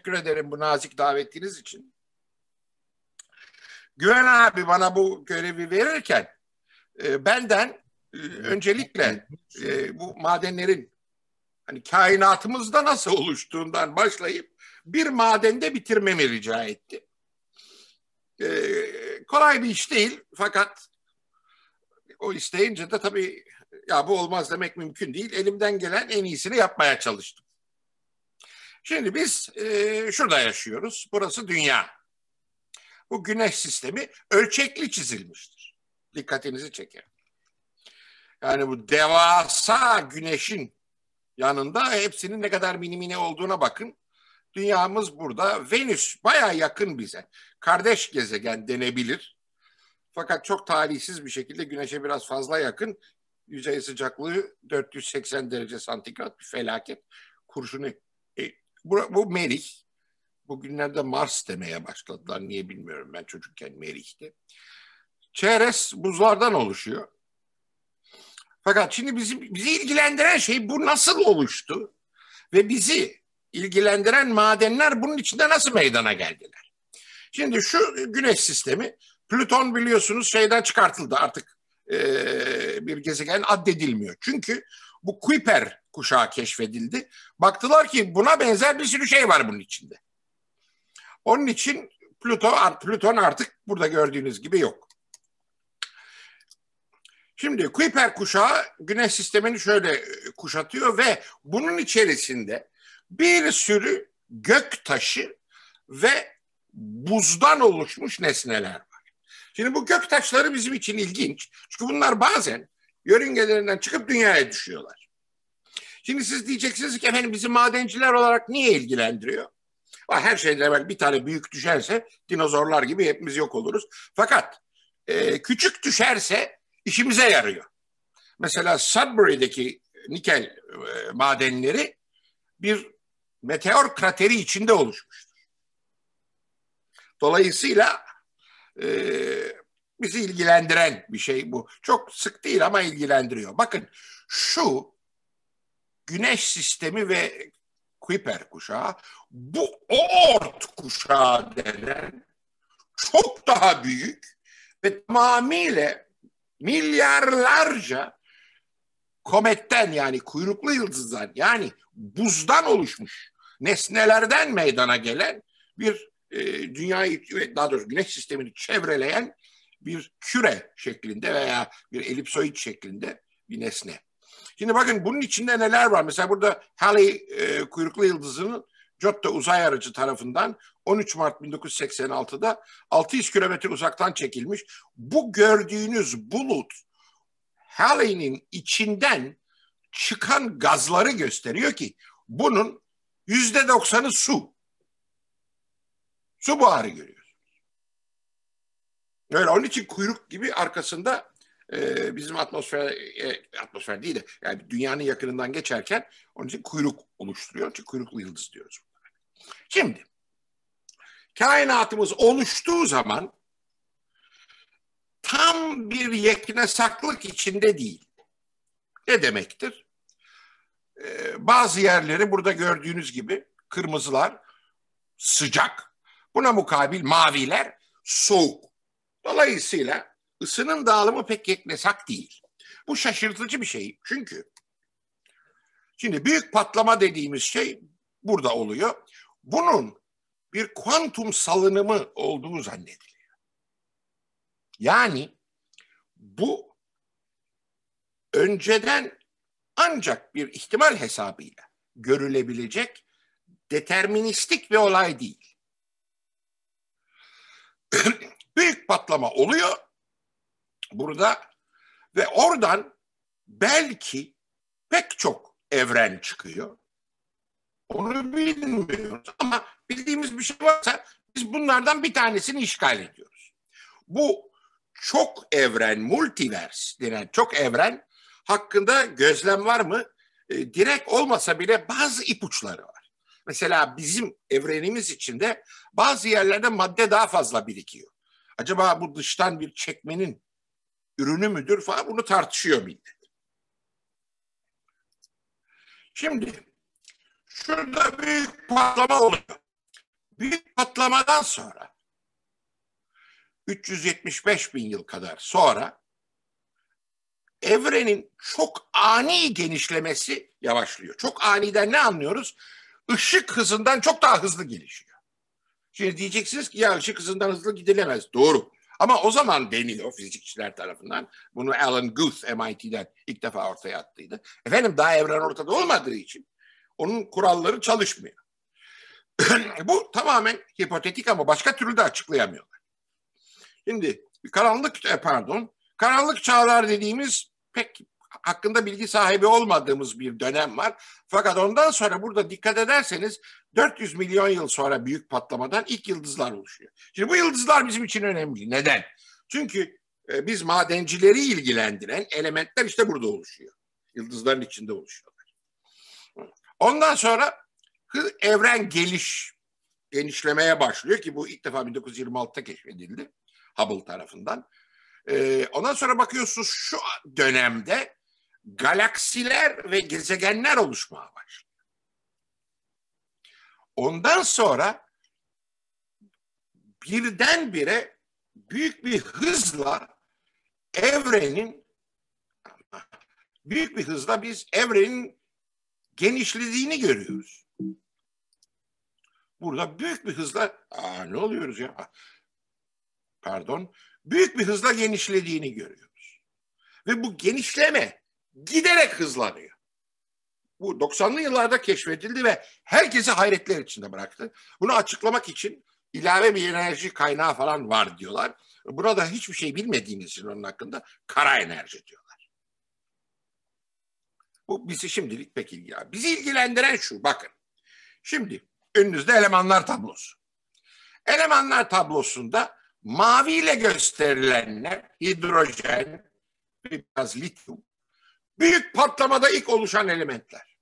teşekkür ederim bu nazik davetiniz için. Güven abi bana bu görevi verirken benden öncelikle bu madenlerin hani kainatımızda nasıl oluştuğundan başlayıp bir madende bitirmemi rica etti. Kolay bir iş değil fakat o isteyince de tabii ya bu olmaz demek mümkün değil. Elimden gelen en iyisini yapmaya çalıştım. Şimdi biz şurada yaşıyoruz. Burası dünya. Bu güneş sistemi ölçekli çizilmiştir. Dikkatinizi çeker. Yani bu devasa güneşin yanında hepsinin ne kadar mini mini olduğuna bakın. Dünyamız burada. Venüs bayağı yakın bize. Kardeş gezegen denebilir. Fakat çok talihsiz bir şekilde güneşe biraz fazla yakın. Yüzey sıcaklığı 480 derece santigrat bir felaket. Kurşunu. Bu Merih. Bugünlerde Mars demeye başladılar. Niye bilmiyorum, ben çocukken Merih'ti. Ceres buzlardan oluşuyor. Fakat şimdi bizi ilgilendiren şey bu nasıl oluştu? Ve bizi ilgilendiren madenler bunun içinde nasıl meydana geldiler? Şimdi şu güneş sistemi, Plüton biliyorsunuz şeyden çıkartıldı artık, bir gezegen addedilmiyor. Çünkü bu Kuiper kuşağı keşfedildi. Baktılar ki buna benzer bir sürü şey var bunun içinde. Onun için Plüton artık burada gördüğünüz gibi yok. Şimdi Kuiper kuşağı güneş sistemini şöyle kuşatıyor ve bunun içerisinde bir sürü gök taşı ve buzdan oluşmuş nesneler var. Şimdi bu gök taşları bizim için ilginç. Çünkü bunlar bazen yörüngelerinden çıkıp dünyaya düşüyorlar. Şimdi siz diyeceksiniz ki efendim bizi madenciler olarak niye ilgilendiriyor? Her şeyden evvel bir tane büyük düşerse dinozorlar gibi hepimiz yok oluruz. Fakat küçük düşerse işimize yarıyor. Mesela Sudbury'deki nikel madenleri bir meteor krateri içinde oluşmuştur. Dolayısıyla bizi ilgilendiren bir şey bu. Çok sık değil ama ilgilendiriyor. Bakın şu güneş sistemi ve Kuiper kuşağı, bu Oort kuşağı denen çok daha büyük ve tamamıyla milyarlarca kometten, yani kuyruklu yıldızdan, yani buzdan oluşmuş nesnelerden meydana gelen bir dünyayı, daha doğrusu güneş sistemini çevreleyen bir küre şeklinde veya bir elipsoid şeklinde bir nesne. Şimdi bakın bunun içinde neler var. Mesela burada Halley kuyruklu yıldızının Giotto uzay aracı tarafından 13 Mart 1986'da 600 kilometre uzaktan çekilmiş. Bu gördüğünüz bulut Halley'nin içinden çıkan gazları gösteriyor ki bunun %90'ı su. Su buharı görüyorsunuz. Öyle, onun için kuyruk gibi arkasında bizim atmosfer değil de yani dünyanın yakınından geçerken onun için kuyruk oluşturuyor. Çünkü kuyruklu yıldız diyoruz. Şimdi kainatımız oluştuğu zaman tam bir yeknesaklık içinde değil. Ne demektir? Bazı yerleri burada gördüğünüz gibi kırmızılar sıcak, buna mukabil maviler soğuk. Dolayısıyla ısının dağılımı pek yeknesak değil. Bu şaşırtıcı bir şey. Çünkü şimdi büyük patlama dediğimiz şey burada oluyor. Bunun bir kuantum salınımı olduğu zannediliyor. Yani bu önceden ancak bir ihtimal hesabıyla görülebilecek deterministik bir olay değil. Büyük patlama oluyor burada ve oradan belki pek çok evren çıkıyor. Onu bilmiyoruz ama bildiğimiz bir şey varsa biz bunlardan bir tanesini işgal ediyoruz. Bu çok evren, multiverse denen çok evren hakkında gözlem var mı? Direkt olmasa bile bazı ipuçları var. Mesela bizim evrenimiz içinde bazı yerlerde madde daha fazla birikiyor. Acaba bu dıştan bir çekmenin ürünü müdür falan, bunu tartışıyor millet. Şimdi şurada büyük patlama oluyor. Büyük patlamadan sonra 375 bin yıl kadar sonra evrenin çok ani genişlemesi yavaşlıyor. Çok aniden ne anlıyoruz? Işık hızından çok daha hızlı gelişiyor. Şimdi diyeceksiniz ki ya ışık hızından hızlı gidilemez. Doğru. Ama o zaman deniyor fizikçiler tarafından. Bunu Alan Guth MIT'den ilk defa ortaya attıydı. Efendim daha evren ortada olmadığı için onun kuralları çalışmıyor. Bu tamamen hipotetik ama başka türlü de açıklayamıyorlar. Şimdi karanlık çağlar dediğimiz pek hakkında bilgi sahibi olmadığımız bir dönem var. Fakat ondan sonra burada dikkat ederseniz 400 milyon yıl sonra büyük patlamadan ilk yıldızlar oluşuyor. Şimdi bu yıldızlar bizim için önemli. Neden? Çünkü biz madencileri ilgilendiren elementler işte burada oluşuyor. Yıldızların içinde oluşuyorlar. Ondan sonra evren genişlemeye başlıyor ki bu ilk defa 1926'da keşfedildi Hubble tarafından. Ondan sonra bakıyorsunuz şu dönemde galaksiler ve gezegenler oluşmaya başlıyor. Ondan sonra birdenbire büyük bir hızla biz evrenin genişlediğini görüyoruz. Burada büyük bir hızla ne oluyoruz ya? Büyük bir hızla genişlediğini görüyoruz. Ve bu genişleme giderek hızlanıyor. Bu 90'lı yıllarda keşfedildi ve herkesi hayretler içinde bıraktı. Bunu açıklamak için ilave bir enerji kaynağı falan var diyorlar. Burada hiçbir şey bilmediğimiz için onun hakkında kara enerji diyorlar. Bu bizi şimdilik pek ilgilendiren. Bizi ilgilendiren şu, bakın. Şimdi önünüzde elemanlar tablosu. Elemanlar tablosunda maviyle gösterilenler hidrojen, biraz lityum, büyük patlamada ilk oluşan elementler.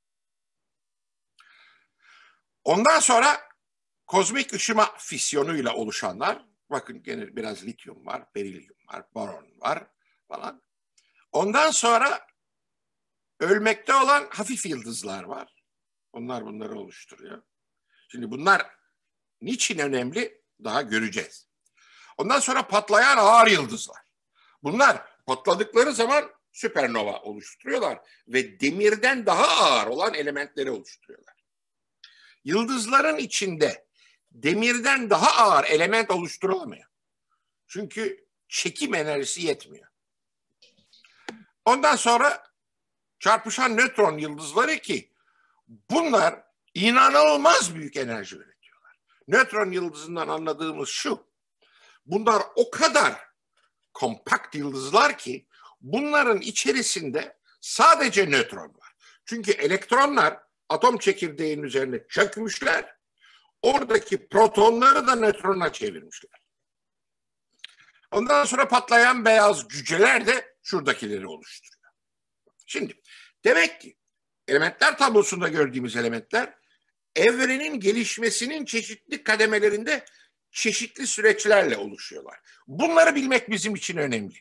Ondan sonra kozmik ışıma fisyonuyla oluşanlar, bakın gene biraz lityum var, berilyum var, boron var falan. Ondan sonra ölmekte olan hafif yıldızlar var. Onlar bunları oluşturuyor. Şimdi bunlar niçin önemli? Daha göreceğiz. Ondan sonra patlayan ağır yıldızlar. Bunlar patladıkları zaman süpernova oluşturuyorlar ve demirden daha ağır olan elementleri oluşturuyorlar. Yıldızların içinde demirden daha ağır element oluşturulamıyor. Çünkü çekim enerjisi yetmiyor. Ondan sonra çarpışan nötron yıldızları ki bunlar inanılmaz büyük enerji üretiyorlar. Nötron yıldızından anladığımız şu: bunlar o kadar kompakt yıldızlar ki bunların içerisinde sadece nötron var. Çünkü elektronlar atom çekirdeğinin üzerine çökmüşler. Oradaki protonları da nötrona çevirmişler. Ondan sonra patlayan beyaz cüceler de şuradakileri oluşturuyor. Şimdi demek ki elementler tablosunda gördüğümüz elementler evrenin gelişmesinin çeşitli kademelerinde çeşitli süreçlerle oluşuyorlar. Bunları bilmek bizim için önemli.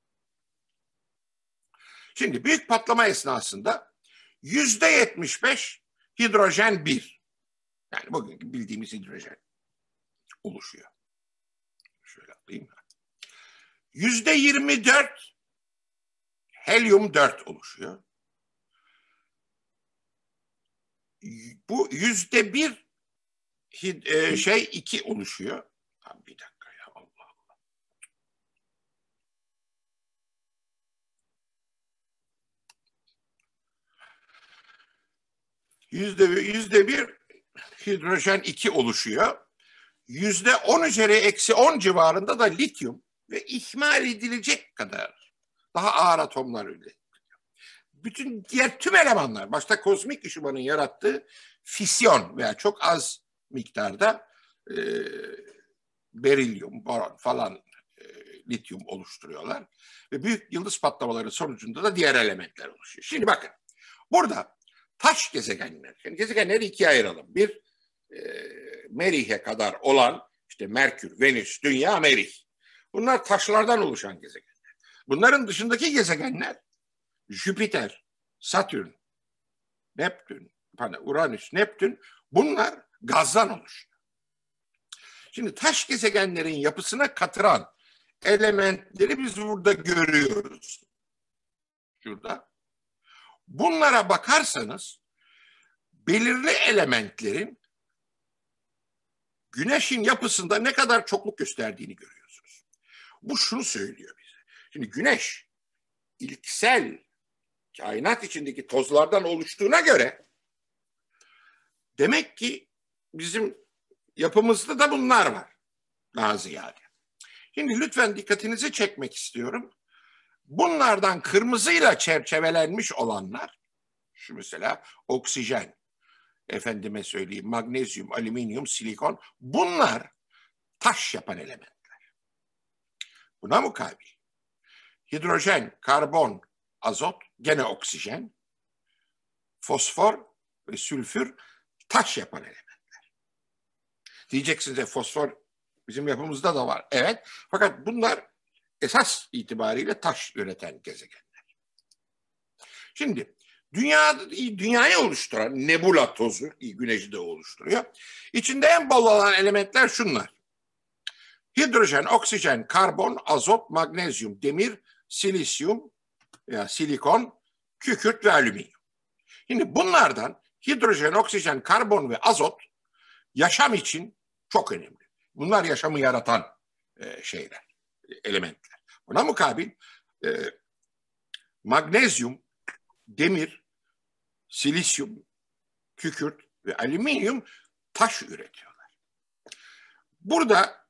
Şimdi büyük patlama esnasında %75 hidrojen 1. Yani bugün bildiğimiz hidrojen oluşuyor. Şöyle alayım. %24 helyum 4 oluşuyor. Bu %1 2 oluşuyor. Bir dakika ya, Allah Allah. %1 hidrojen 2 oluşuyor. %10 üzeri eksi 10 civarında da lityum ve ihmal edilecek kadar daha ağır atomlar üretiyor. Bütün diğer tüm elemanlar, başta kozmik ışımanın yarattığı fisyon veya çok az miktarda berilyum, boron falan lityum oluşturuyorlar. Ve büyük yıldız patlamaları sonucunda da diğer elementler oluşuyor. Şimdi bakın, burada taş gezegenler, yani gezegenleri ikiye ayıralım. Bir, Merih'e kadar olan işte Merkür, Venüs, Dünya, Merih. Bunlar taşlardan oluşan gezegenler. Bunların dışındaki gezegenler Jüpiter, Satürn, Neptün, Uranüs, Neptün, bunlar gazdan oluşuyor. Şimdi taş gezegenlerin yapısına katıran elementleri biz burada görüyoruz. Şurada. Bunlara bakarsanız belirli elementlerin Güneş'in yapısında ne kadar çokluk gösterdiğini görüyorsunuz. Bu şunu söylüyor bize. Şimdi Güneş ilksel kainat içindeki tozlardan oluştuğuna göre demek ki bizim yapımızda da bunlar var daha ziyade. Şimdi lütfen dikkatinizi çekmek istiyorum. Bunlardan kırmızıyla çerçevelenmiş olanlar, şu mesela oksijen, efendime söyleyeyim magnezyum, alüminyum, silikon, bunlar taş yapan elementler. Buna mukabil hidrojen, karbon, azot, gene oksijen, fosfor ve sülfür taş yapan elementler. Diyeceksiniz fosfor bizim yapımızda da var. Evet, fakat bunlar esas itibariyle taş üreten gezegenler. Şimdi dünyayı oluşturan nebula tozu, Güneş'i de oluşturuyor. İçinde en bol olan elementler şunlar: hidrojen, oksijen, karbon, azot, magnezyum, demir, silisyum, silikon, kükürt ve alüminyum. Şimdi bunlardan hidrojen, oksijen, karbon ve azot yaşam için çok önemli. Bunlar yaşamı yaratan şeyler, elementler. Buna mukabil magnezyum, demir, silisyum, kükürt ve alüminyum taş üretiyorlar. Burada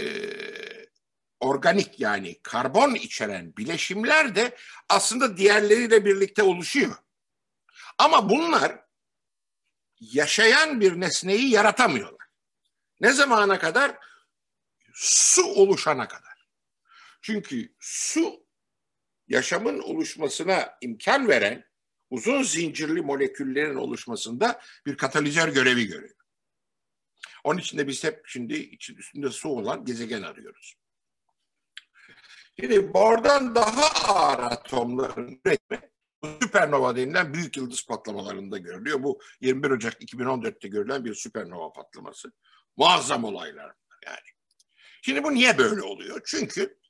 organik yani karbon içeren bileşimler de aslında diğerleriyle birlikte oluşuyor. Ama bunlar yaşayan bir nesneyi yaratamıyorlar. Ne zamana kadar? Su oluşana kadar. Çünkü su yaşamın oluşmasına imkan veren uzun zincirli moleküllerin oluşmasında bir katalizör görevi görüyor. Onun için de biz hep şimdi üstünde su olan gezegen arıyoruz. Şimdi oradan daha ağır atomların üretimi süpernova denilen büyük yıldız patlamalarında görülüyor. Bu 21 Ocak 2014'te görülen bir süpernova patlaması. Muazzam olaylar yani. Şimdi bu niye böyle oluyor? Çünkü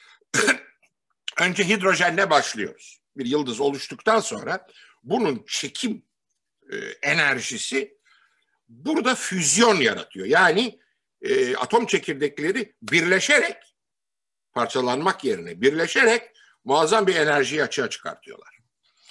önce hidrojenle başlıyoruz. Bir yıldız oluştuktan sonra bunun çekim enerjisi burada füzyon yaratıyor. Yani atom çekirdekleri birleşerek, parçalanmak yerine birleşerek muazzam bir enerjiyi açığa çıkartıyorlar.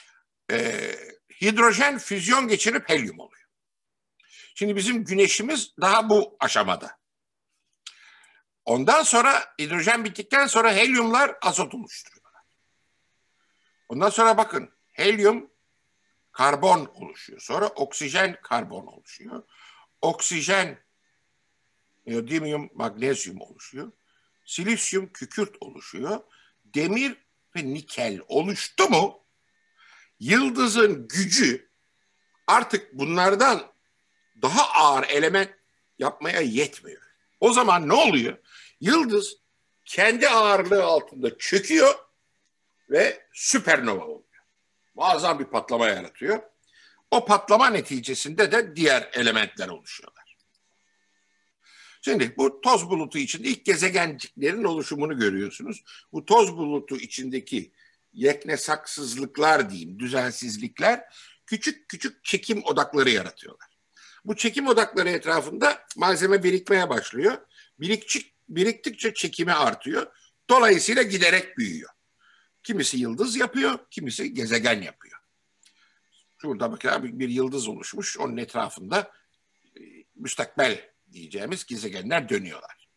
Hidrojen füzyon geçirip helyum oluyor. Şimdi bizim güneşimiz daha bu aşamada. Ondan sonra hidrojen bittikten sonra helyumlar azot oluşturuyorlar. Ondan sonra bakın helyum karbon oluşuyor. Sonra oksijen karbon oluşuyor. Oksijen neodymium magnezyum oluşuyor. Silisyum kükürt oluşuyor. Demir ve nikel oluştu mu yıldızın gücü artık bunlardan daha ağır element yapmaya yetmiyor. O zaman ne oluyor? Yıldız kendi ağırlığı altında çöküyor ve süpernova oluyor. Muazzam bir patlama yaratıyor. O patlama neticesinde de diğer elementler oluşuyorlar. Şimdi bu toz bulutu içinde ilk gezegenciklerin oluşumunu görüyorsunuz. Bu toz bulutu içindeki yeknesaksızlıklar diyeyim, düzensizlikler küçük küçük çekim odakları yaratıyorlar. Bu çekim odakları etrafında malzeme birikmeye başlıyor. Biriktikçe çekimi artıyor. Dolayısıyla giderek büyüyor. Kimisi yıldız yapıyor, kimisi gezegen yapıyor. Şurada bakın bir yıldız oluşmuş. Onun etrafında müstakbel diyeceğimiz gezegenler dönüyorlar.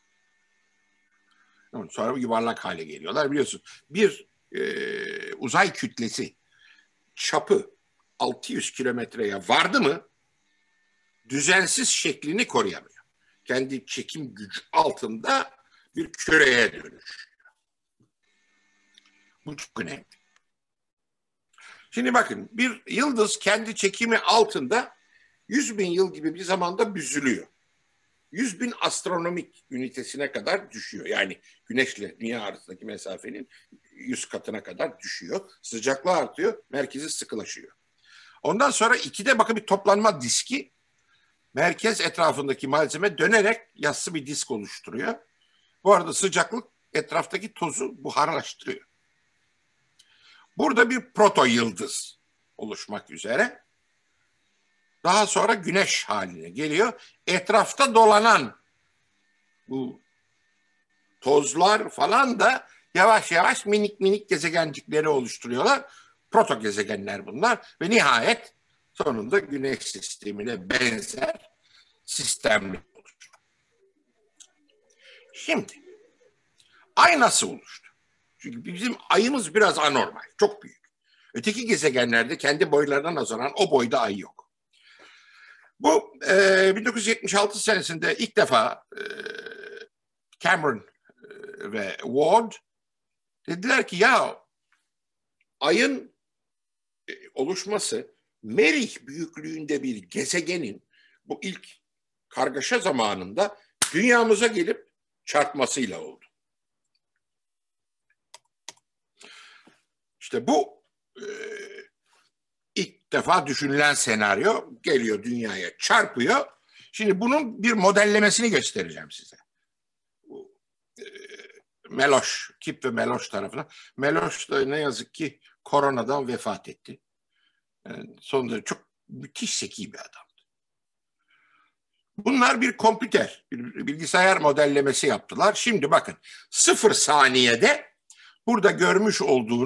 Sonra yuvarlak hale geliyorlar. Biliyorsun bir uzay kütlesi çapı 600 kilometreye vardı mı düzensiz şeklini koruyamıyor. Kendi çekim gücü altında bir küreye dönüşüyor. Bu çok önemli. Şimdi bakın bir yıldız kendi çekimi altında 100.000 yıl gibi bir zamanda büzülüyor. 100.000 astronomik ünitesine kadar düşüyor. Yani Güneşle Dünya arasındaki mesafenin 100 katına kadar düşüyor. Sıcaklığı artıyor, merkezi sıkılaşıyor. Ondan sonra ikide bakın bir toplanma diski merkez etrafındaki malzeme dönerek yassı bir disk oluşturuyor. Bu arada sıcaklık etraftaki tozu buharlaştırıyor. Burada bir proto yıldız oluşmak üzere. Daha sonra güneş haline geliyor. Etrafta dolanan bu tozlar falan da yavaş yavaş minik minik gezegencikleri oluşturuyorlar. Proto gezegenler bunlar ve nihayet sonunda güneş sistemine benzer sistemler oluştu. Şimdi ay nasıl oluştu? Çünkü bizim ayımız biraz anormal, çok büyük. Öteki gezegenlerde kendi boylarına nazaran o boyda ay yok. Bu 1976 senesinde ilk defa Cameron ve Ward dediler ki ya ayın oluşması Merih büyüklüğünde bir gezegenin bu ilk kargaşa zamanında dünyamıza gelip çarpmasıyla oldu. İşte bu ilk defa düşünülen senaryo geliyor dünyaya çarpıyor. Şimdi bunun bir modellemesini göstereceğim size. Meloş, Kip ve Meloş tarafından. Meloş da ne yazık ki koronadan vefat etti. Yani sonunda çok müthiş zeki bir adamdı. Bunlar bir kompüter, bir bilgisayar modellemesi yaptılar. Şimdi bakın 0 saniyede burada görmüş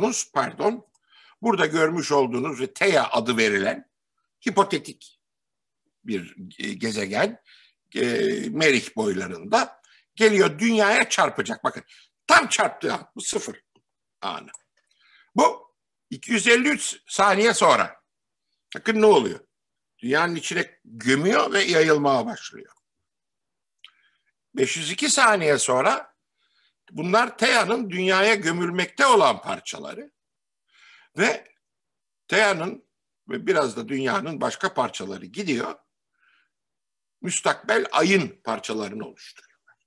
olduğunuz ve Theia adı verilen hipotetik bir gezegen Merih boylarında geliyor dünyaya çarpacak. Bakın tam çarptığı an bu 0 anı. Bu 253 saniye sonra. Bakın ne oluyor? Dünyanın içine gömüyor ve yayılmaya başlıyor. 502 saniye sonra bunlar Theia'nın dünyaya gömülmekte olan parçaları ve Theia'nın ve biraz da dünyanın başka parçaları gidiyor. Müstakbel ayın parçalarını oluşturuyorlar.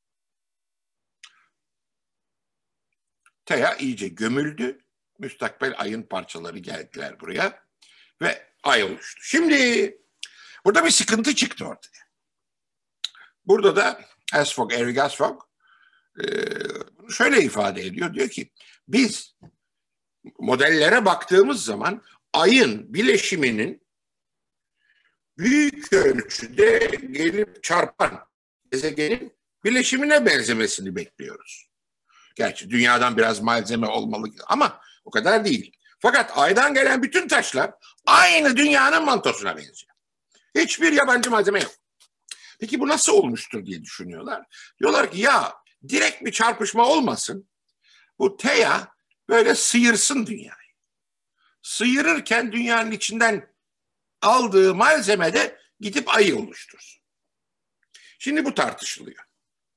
Theia iyice gömüldü. Müstakbel ayın parçaları geldiler buraya ve ay oluştu. Şimdi burada bir sıkıntı çıktı ortaya. Burada da Eric Asfog bunu şöyle ifade ediyor. Diyor ki biz modellere baktığımız zaman ayın bileşiminin büyük ölçüde gelip çarpan gezegenin bileşimine benzemesini bekliyoruz. Gerçi dünyadan biraz malzeme olmalı ama o kadar değil. Fakat aydan gelen bütün taşlar aynı dünyanın mantosuna benziyor. Hiçbir yabancı malzeme yok. Peki bu nasıl olmuştur diye düşünüyorlar. Diyorlar ki ya direkt bir çarpışma olmasın. Bu Theia böyle sıyırsın dünyayı. Sıyırırken dünyanın içinden aldığı malzeme de gidip ayı oluştursun. Şimdi bu tartışılıyor.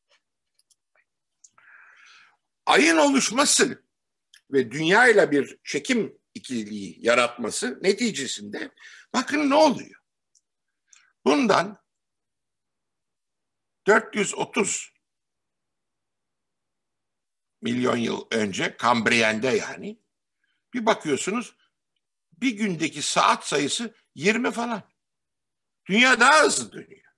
Ayın oluşması ve dünyayla bir çekim ikiliği yaratması neticesinde bakın ne oluyor. Bundan 430 milyon yıl önce Kambriyen'de yani bir bakıyorsunuz bir gündeki saat sayısı 20 falan. Dünya daha hızlı dönüyor.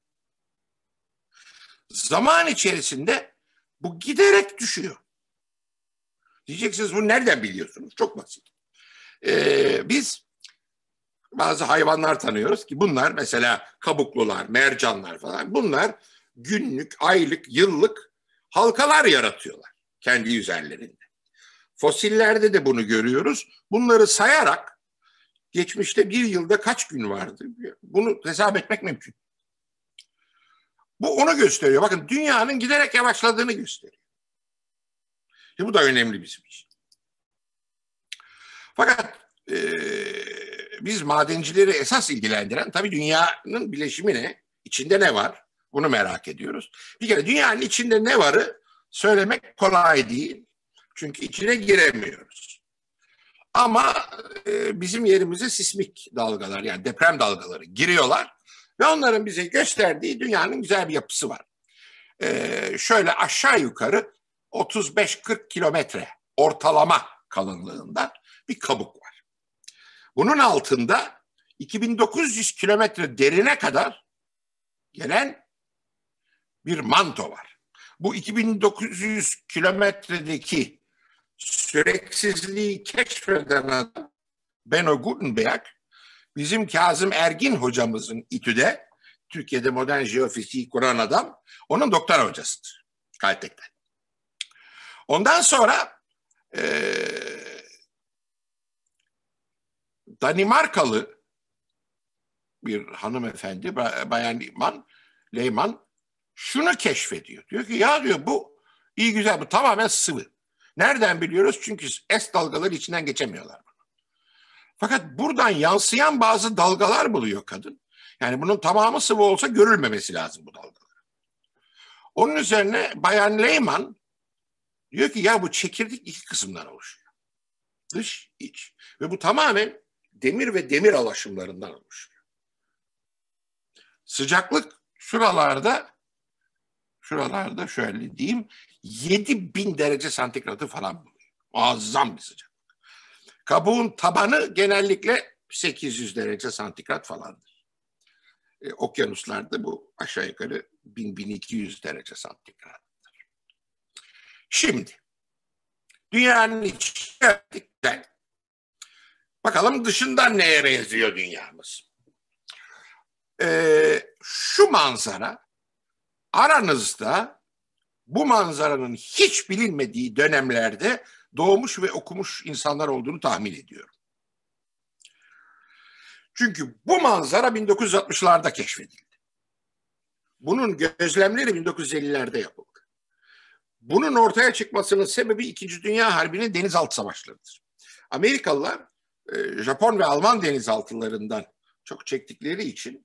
Zaman içerisinde bu giderek düşüyor. Diyeceksiniz bunu nereden biliyorsunuz? Çok basit. Biz bazı hayvanlar tanıyoruz ki bunlar mesela kabuklular, mercanlar falan bunlar günlük, aylık, yıllık halkalar yaratıyorlar kendi üzerlerinde. Fosillerde de bunu görüyoruz. Bunları sayarak geçmişte bir yılda kaç gün vardı? Bunu hesap etmek mümkün. Bu onu gösteriyor. Bakın dünyanın giderek yavaşladığını gösteriyor. Bu da önemli bizim için. Fakat biz madencileri esas ilgilendiren tabii dünyanın bileşimi ne? İçinde ne var? Bunu merak ediyoruz. Bir kere dünyanın içinde ne varı söylemek kolay değil. Çünkü içine giremiyoruz. Ama bizim yerimize sismik dalgalar yani deprem dalgaları giriyorlar ve onların bize gösterdiği dünyanın güzel bir yapısı var. Şöyle aşağı yukarı 35-40 kilometre ortalama kalınlığında bir kabuk var. Bunun altında 2900 kilometre derine kadar gelen bir manto var. Bu 2900 kilometredeki süreksizliği keşfeden adam Benno Gutenberg, bizim Kazım Ergin hocamızın İTÜ'de, Türkiye'de modern jeofiziği kuran adam, onun doktora hocasıdır. Caltech'ten. Ondan sonra Danimarkalı bir hanımefendi, Bayan Lehmann şunu keşfediyor. Diyor ki ya diyor bu iyi güzel, bu tamamen sıvı. Nereden biliyoruz? Çünkü S dalgaları içinden geçemiyorlar. Fakat buradan yansıyan bazı dalgalar buluyor kadın. Yani bunun tamamı sıvı olsa görülmemesi lazım bu dalgalar. Onun üzerine Bayan Lehmann diyor ki ya bu çekirdek iki kısımdan oluşuyor. Dış, iç. Ve bu tamamen demir ve demir alaşımlarından oluşuyor. Sıcaklık şuralarda şöyle diyeyim 7000 derece santigratı falan buluyor. Muazzam bir sıcaklık. Kabuğun tabanı genellikle 800 derece santigrat falandır. Okyanuslarda bu aşağı yukarı 1000-1200 derece santigrattır. Şimdi dünyanın içine bakalım dışından neye benziyor dünyamız. Şu manzara aranızda bu manzaranın hiç bilinmediği dönemlerde doğmuş ve okumuş insanlar olduğunu tahmin ediyorum. Çünkü bu manzara 1960'larda keşfedildi. Bunun gözlemleri 1950'lerde yapıldı. Bunun ortaya çıkmasının sebebi 2. Dünya Harbi'nin denizaltı savaşlarıdır. Amerikalılar Japon ve Alman denizaltılarından çok çektikleri için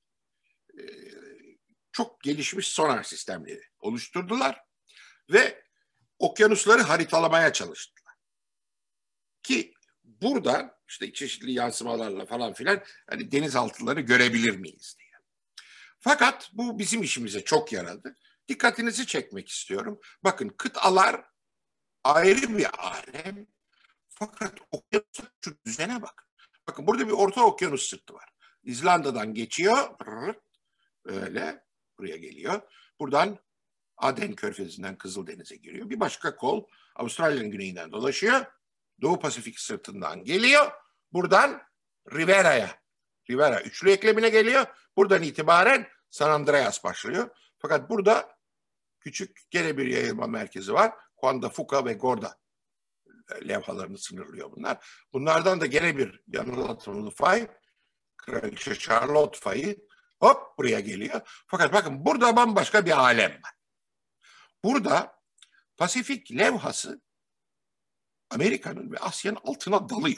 çok gelişmiş sonar sistemleri oluşturdular ve okyanusları haritalamaya çalıştılar. Ki buradan işte çeşitli yansımalarla falan filan hani denizaltıları görebilir miyiz diye. Fakat bu bizim işimize çok yaradı. Dikkatinizi çekmek istiyorum. Bakın kıtalar ayrı bir alem. Fakat okyanusta şu düzene bakın. Bakın burada bir Orta Okyanus sırtı var. İzlanda'dan geçiyor. Böyle buraya geliyor. Buradan Aden Körfezi'nden Kızıldeniz'e giriyor. Bir başka kol Avustralya'nın güneyinden dolaşıyor. Doğu Pasifik sırtından geliyor. Buradan Rivera üçlü eklemine geliyor. Buradan itibaren San Andreas başlıyor. Fakat burada küçük gene bir yayılma merkezi var. Juan de Fuca ve Gorda levhalarını sınırlıyor bunlar. Bunlardan da gene bir yanılatımlı fay, Kraliçe Charlotte fayı hop buraya geliyor. Fakat bakın burada bambaşka bir alem var. Burada Pasifik levhası Amerika'nın ve Asya'nın altına dalıyor.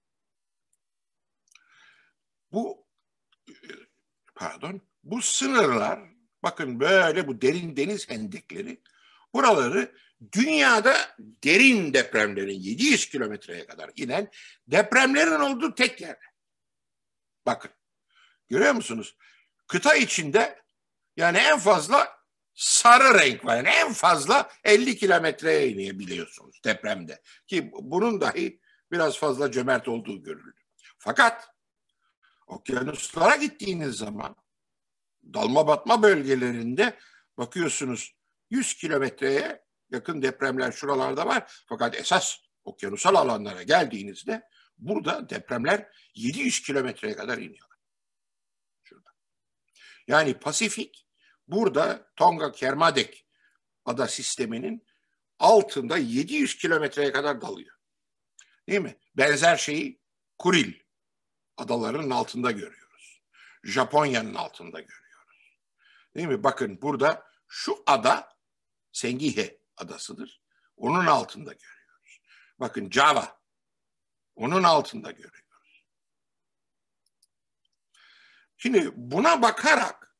Bu sınırlar bakın böyle bu derin deniz hendekleri buraları dünyada derin depremlerin 700 kilometreye kadar inen depremlerin olduğu tek yer. Bakın görüyor musunuz? Kıta içinde yani en fazla sarı renk var. Yani en fazla 50 kilometreye inebiliyorsunuz depremde. Ki bunun dahi biraz fazla cömert olduğu görülür. Fakat okyanuslara gittiğiniz zaman dalma batma bölgelerinde bakıyorsunuz 100 kilometreye yakın depremler şuralarda var. Fakat esas okyanusal alanlara geldiğinizde burada depremler 700 kilometreye kadar iniyorlar. Şurada. Yani Pasifik burada Tonga Kermadec ada sisteminin altında 700 kilometreye kadar dalıyor. Değil mi? Benzer şeyi Kuril adalarının altında görüyoruz. Japonya'nın altında görüyoruz. Değil mi? Bakın burada şu ada Sengihe adasıdır. Onun altında görüyoruz. Bakın Java onun altında görüyoruz. Şimdi buna bakarak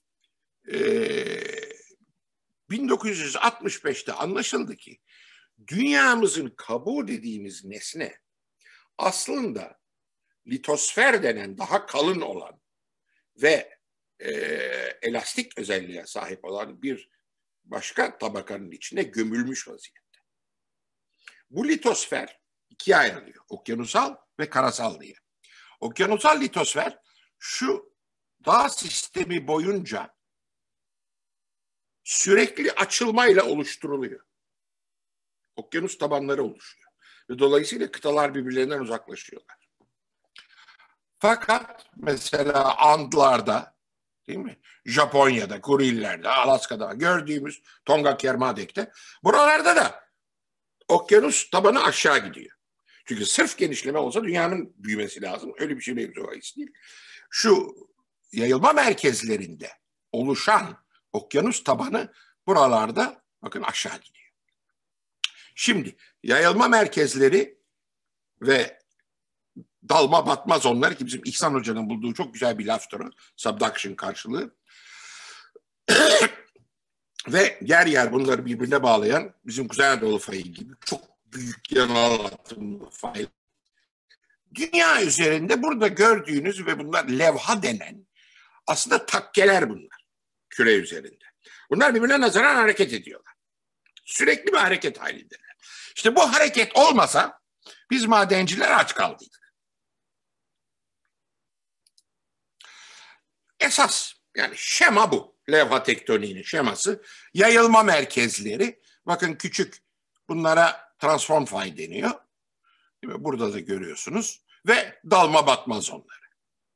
1965'te anlaşıldı ki dünyamızın kabuğu dediğimiz nesne aslında litosfer denen daha kalın olan ve elastik özelliğe sahip olan bir başka tabakanın içine gömülmüş vaziyette. Bu litosfer ikiye ayrılıyor. Okyanusal ve karasal diye. Okyanusal litosfer şu dağ sistemi boyunca sürekli açılmayla oluşturuluyor. Okyanus tabanları oluşuyor. Ve dolayısıyla kıtalar birbirlerinden uzaklaşıyorlar. Fakat mesela Andlarda, değil mi? Japonya'da, Kurillerde, Alaska'da gördüğümüz Tonga Kermadek'te buralarda da okyanus tabanı aşağı gidiyor. Çünkü sırf genişleme olsa dünyanın büyümesi lazım. Öyle bir şey mevzu bahis değil. Şu yayılma merkezlerinde oluşan okyanus tabanı buralarda bakın aşağı gidiyor. Şimdi yayılma merkezleri ve dalma batma zonları ki bizim İhsan Hoca'nın bulduğu çok güzel bir laftır o. Subduction karşılığı. Ve yer yer bunları birbirine bağlayan bizim Kuzey Anadolu fayı gibi çok büyük yanal atımlı fay. Dünya üzerinde burada gördüğünüz ve bunlar levha denen aslında takkeler bunlar küre üzerinde. Bunlar birbirine nazaran hareket ediyorlar. Sürekli bir hareket halindeler. İşte bu hareket olmasa biz madenciler aç kaldıydık. Esas yani şema bu. Levha tektoniğinin şeması. Yayılma merkezleri. Bakın küçük bunlara transform fay deniyor. Değil mi? Burada da görüyorsunuz. Ve dalma batma zonları.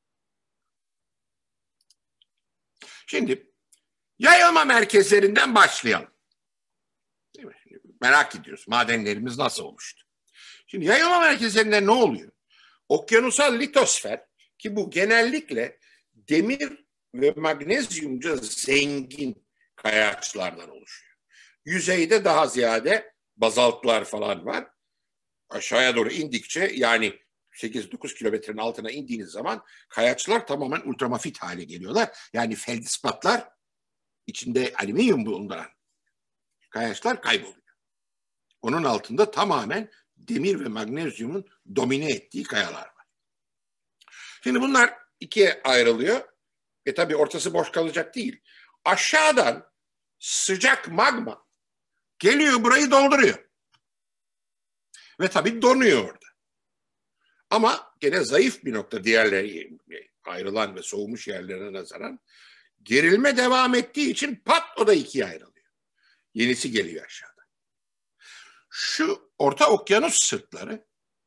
Şimdi yayılma merkezlerinden başlayalım. Değil mi? Merak ediyoruz. Madenlerimiz nasıl oluştu? Şimdi yayılma merkezlerinde ne oluyor? Okyanusal litosfer ki bu genellikle demir ve magnezyumca zengin kayaçlardan oluşuyor. Yüzeyde daha ziyade bazaltlar falan var. Aşağıya doğru indikçe yani 8-9 kilometrenin altına indiğiniz zaman kayaçlar tamamen ultramafit hale geliyorlar. Yani feldspatlar içinde alüminyum bulunduran kayaçlar kayboluyor. Onun altında tamamen demir ve magnezyumun domine ettiği kayalar var. Şimdi bunlar ikiye ayrılıyor. Tabii ortası boş kalacak değil. Aşağıdan sıcak magma geliyor burayı dolduruyor. Ve tabii donuyor orada. Ama gene zayıf bir nokta diğerleri ayrılan ve soğumuş yerlerine nazaran gerilme devam ettiği için pat o da ikiye ayrılıyor. Yenisi geliyor aşağıdan. Şu Orta Okyanus sırtları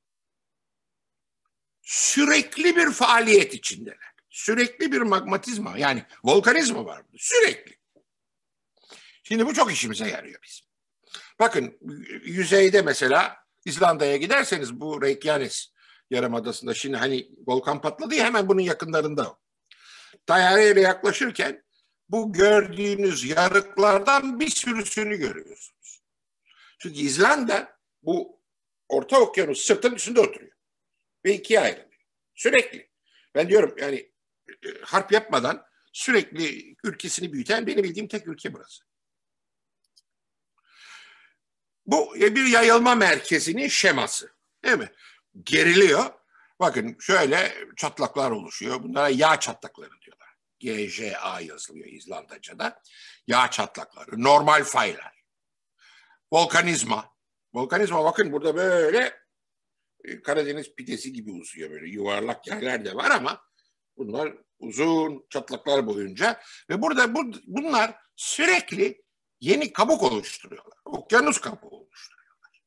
sürekli bir faaliyet içindeler. Sürekli bir magmatizma yani volkanizma var burada. Sürekli. Şimdi bu çok işimize yarıyor bizim. Bakın yüzeyde mesela İzlanda'ya giderseniz bu Reykjanes Yarımadası'nda şimdi hani volkan patladı ya hemen bunun yakınlarında. Tayyareyle yaklaşırken bu gördüğünüz yarıklardan bir sürüsünü görüyorsunuz. Çünkü İzlanda bu Orta Okyanus sırtının üstünde oturuyor. Ve ikiye ayrılıyor. Sürekli. Ben diyorum yani harp yapmadan sürekli ülkesini büyüten benim bildiğim tek ülke burası. Bu bir yayılma merkezinin şeması. Değil mi? Geriliyor. Bakın şöyle çatlaklar oluşuyor. Bunlara yağ çatlakları diyorlar. GJA yazılıyor İzlandaca'da. Yağ çatlakları, normal faylar. Volkanizma. Volkanizma bakın burada böyle Karadeniz pidesi gibi uzuyor böyle yuvarlak yerler de var ama bunlar uzun çatlaklar boyunca ve burada bunlar sürekli yeni kabuk oluşturuyorlar. Okyanus kabuğu oluşturuyorlar.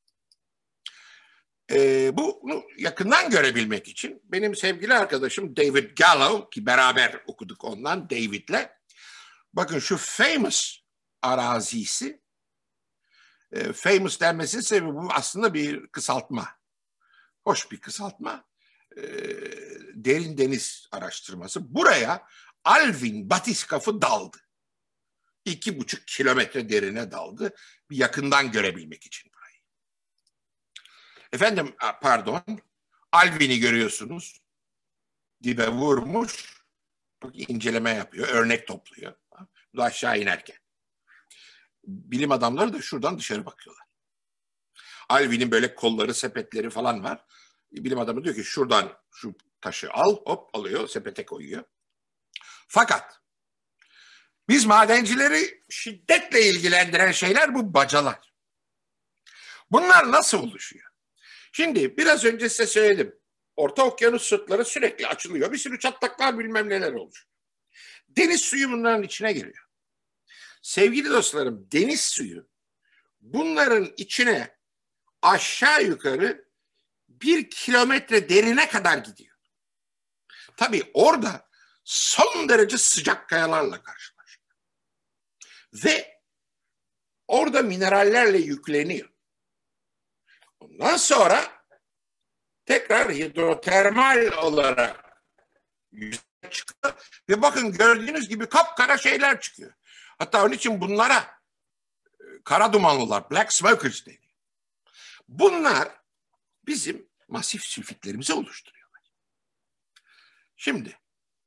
Bunu yakından görebilmek için benim sevgili arkadaşım David Gallo ki beraber okuduk ondan David'le. Bakın şu Famous arazisi Famous denmesinin sebebi bu aslında bir kısaltma. Hoş bir kısaltma. Derin deniz araştırması. Buraya Alvin batiskafı daldı. 2,5 kilometre derine daldı. Bir yakından görebilmek için burayı. Efendim pardon. Alvin'i görüyorsunuz. Dibe vurmuş. İnceleme yapıyor. Örnek topluyor. Bu da aşağı inerken. Bilim adamları da şuradan dışarı bakıyorlar. Alvin'in böyle kolları, sepetleri falan var. Bilim adamı diyor ki şuradan şu taşı al, hop alıyor, sepete koyuyor. Fakat biz madencileri şiddetle ilgilendiren şeyler bu bacalar. Bunlar nasıl oluşuyor? Şimdi biraz önce size söyledim. Orta Okyanus sırtları sürekli açılıyor. Bir sürü çatlaklar bilmem neler oluşuyor. Deniz suyu bunların içine giriyor. Sevgili dostlarım, deniz suyu bunların içine aşağı yukarı 1 kilometre derine kadar gidiyor. Tabii orada son derece sıcak kayalarla karşılaşıyor. Ve orada minerallerle yükleniyor. Ondan sonra tekrar hidrotermal olarak yüzeye çıkıyor. Ve bakın gördüğünüz gibi kapkara şeyler çıkıyor. Hatta onun için bunlara kara dumanlılar, black smokers deniyor. Bunlar bizim masif sülfitlerimizi oluşturuyorlar. Şimdi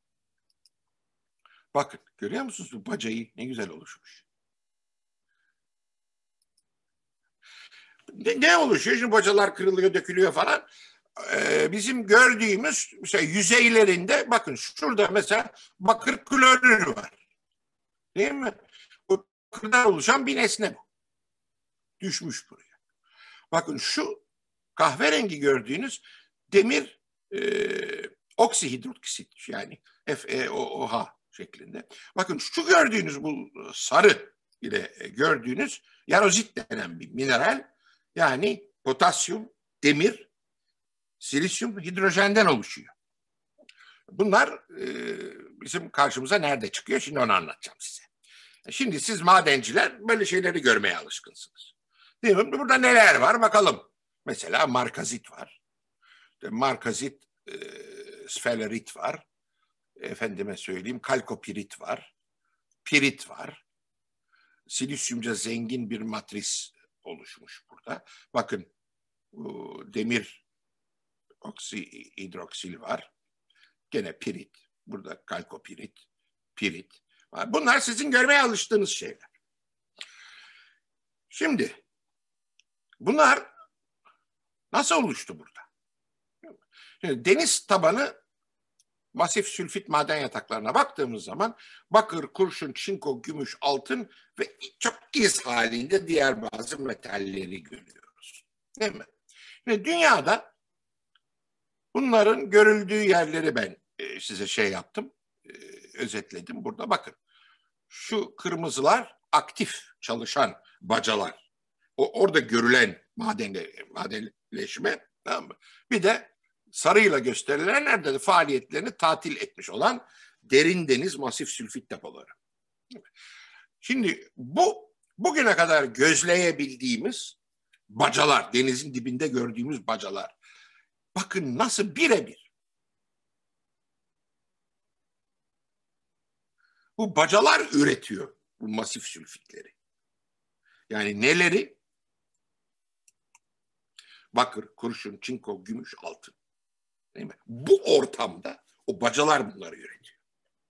bakın görüyor musunuz bu bacayı ne güzel oluşmuş. Ne oluşuyor? Şimdi bacalar kırılıyor, dökülüyor falan. Bizim gördüğümüz mesela yüzeylerinde bakın şurada mesela bakır klorürü var. Değil mi? Bu bakırdan oluşan bir nesne bu. Düşmüş buraya. Bakın şu kahverengi gördüğünüz demir oksihidroksit yani FeOOH şeklinde. Bakın şu gördüğünüz bu sarı ile gördüğünüz yarozit denen bir mineral yani potasyum, demir, silisyum, hidrojenden oluşuyor. Bunlar bizim karşımıza nerede çıkıyor? Şimdi onu anlatacağım size. Şimdi siz madenciler böyle şeyleri görmeye alışkınsınız. Değil mi? Burada neler var bakalım. Mesela markazit var. Markazit, sfelerit var. Efendime söyleyeyim kalkopirit var. Pirit var. Silisyumca zengin bir matris oluşmuş burada. Bakın demir oksihidroksil var. Gene pirit. Burada kalkopirit, pirit var. Bunlar sizin görmeye alıştığınız şeyler. Şimdi bunlar nasıl oluştu burada? Şimdi deniz tabanı masif sülfit maden yataklarına baktığımız zaman bakır, kurşun, çinko, gümüş, altın ve çok iz halinde diğer bazı metalleri görüyoruz. Değil mi? Şimdi dünyada bunların görüldüğü yerleri ben size şey yaptım, özetledim. Burada bakın. Şu kırmızılar aktif çalışan bacalar. Orada görülen madenleşme. Tamam mı? Bir de sarıyla gösterilenlerde de faaliyetlerini tatil etmiş olan derin deniz masif sülfit depoları. Şimdi bugüne kadar gözleyebildiğimiz bacalar, denizin dibinde gördüğümüz bacalar. Bakın nasıl birebir. Bu bacalar üretiyor bu masif sülfitleri. Yani neleri? Bakır, kurşun, çinko, gümüş, altın. Değil mi? Bu ortamda o bacalar bunları üretiyor.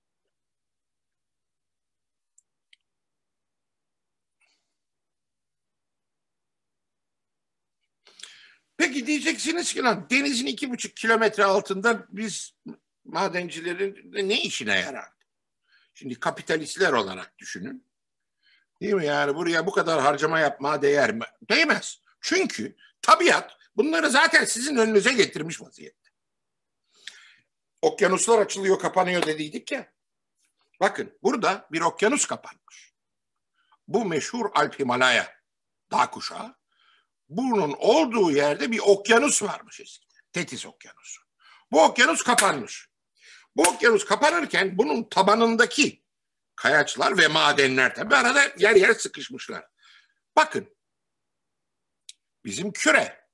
Peki diyeceksiniz ki lan denizin 2,5 kilometre altında biz madencilerin ne işine yarar? Şimdi kapitalistler olarak düşünün. Değil mi? Yani buraya bu kadar harcama yapmaya değer mi? Değmez. Çünkü tabiat bunları zaten sizin önünüze getirmiş vaziyette. Okyanuslar açılıyor, kapanıyor dediydik ya. Bakın burada bir okyanus kapanmış. Bu meşhur Alp Himalaya dağ kuşağı. Bunun olduğu yerde bir okyanus varmış eskiden. Tetis Okyanusu. Bu okyanus kapanmış. Bu okyanus kapanırken bunun tabanındaki kayaçlar ve madenler tabii arada yer yer sıkışmışlar. Bakın bizim küre.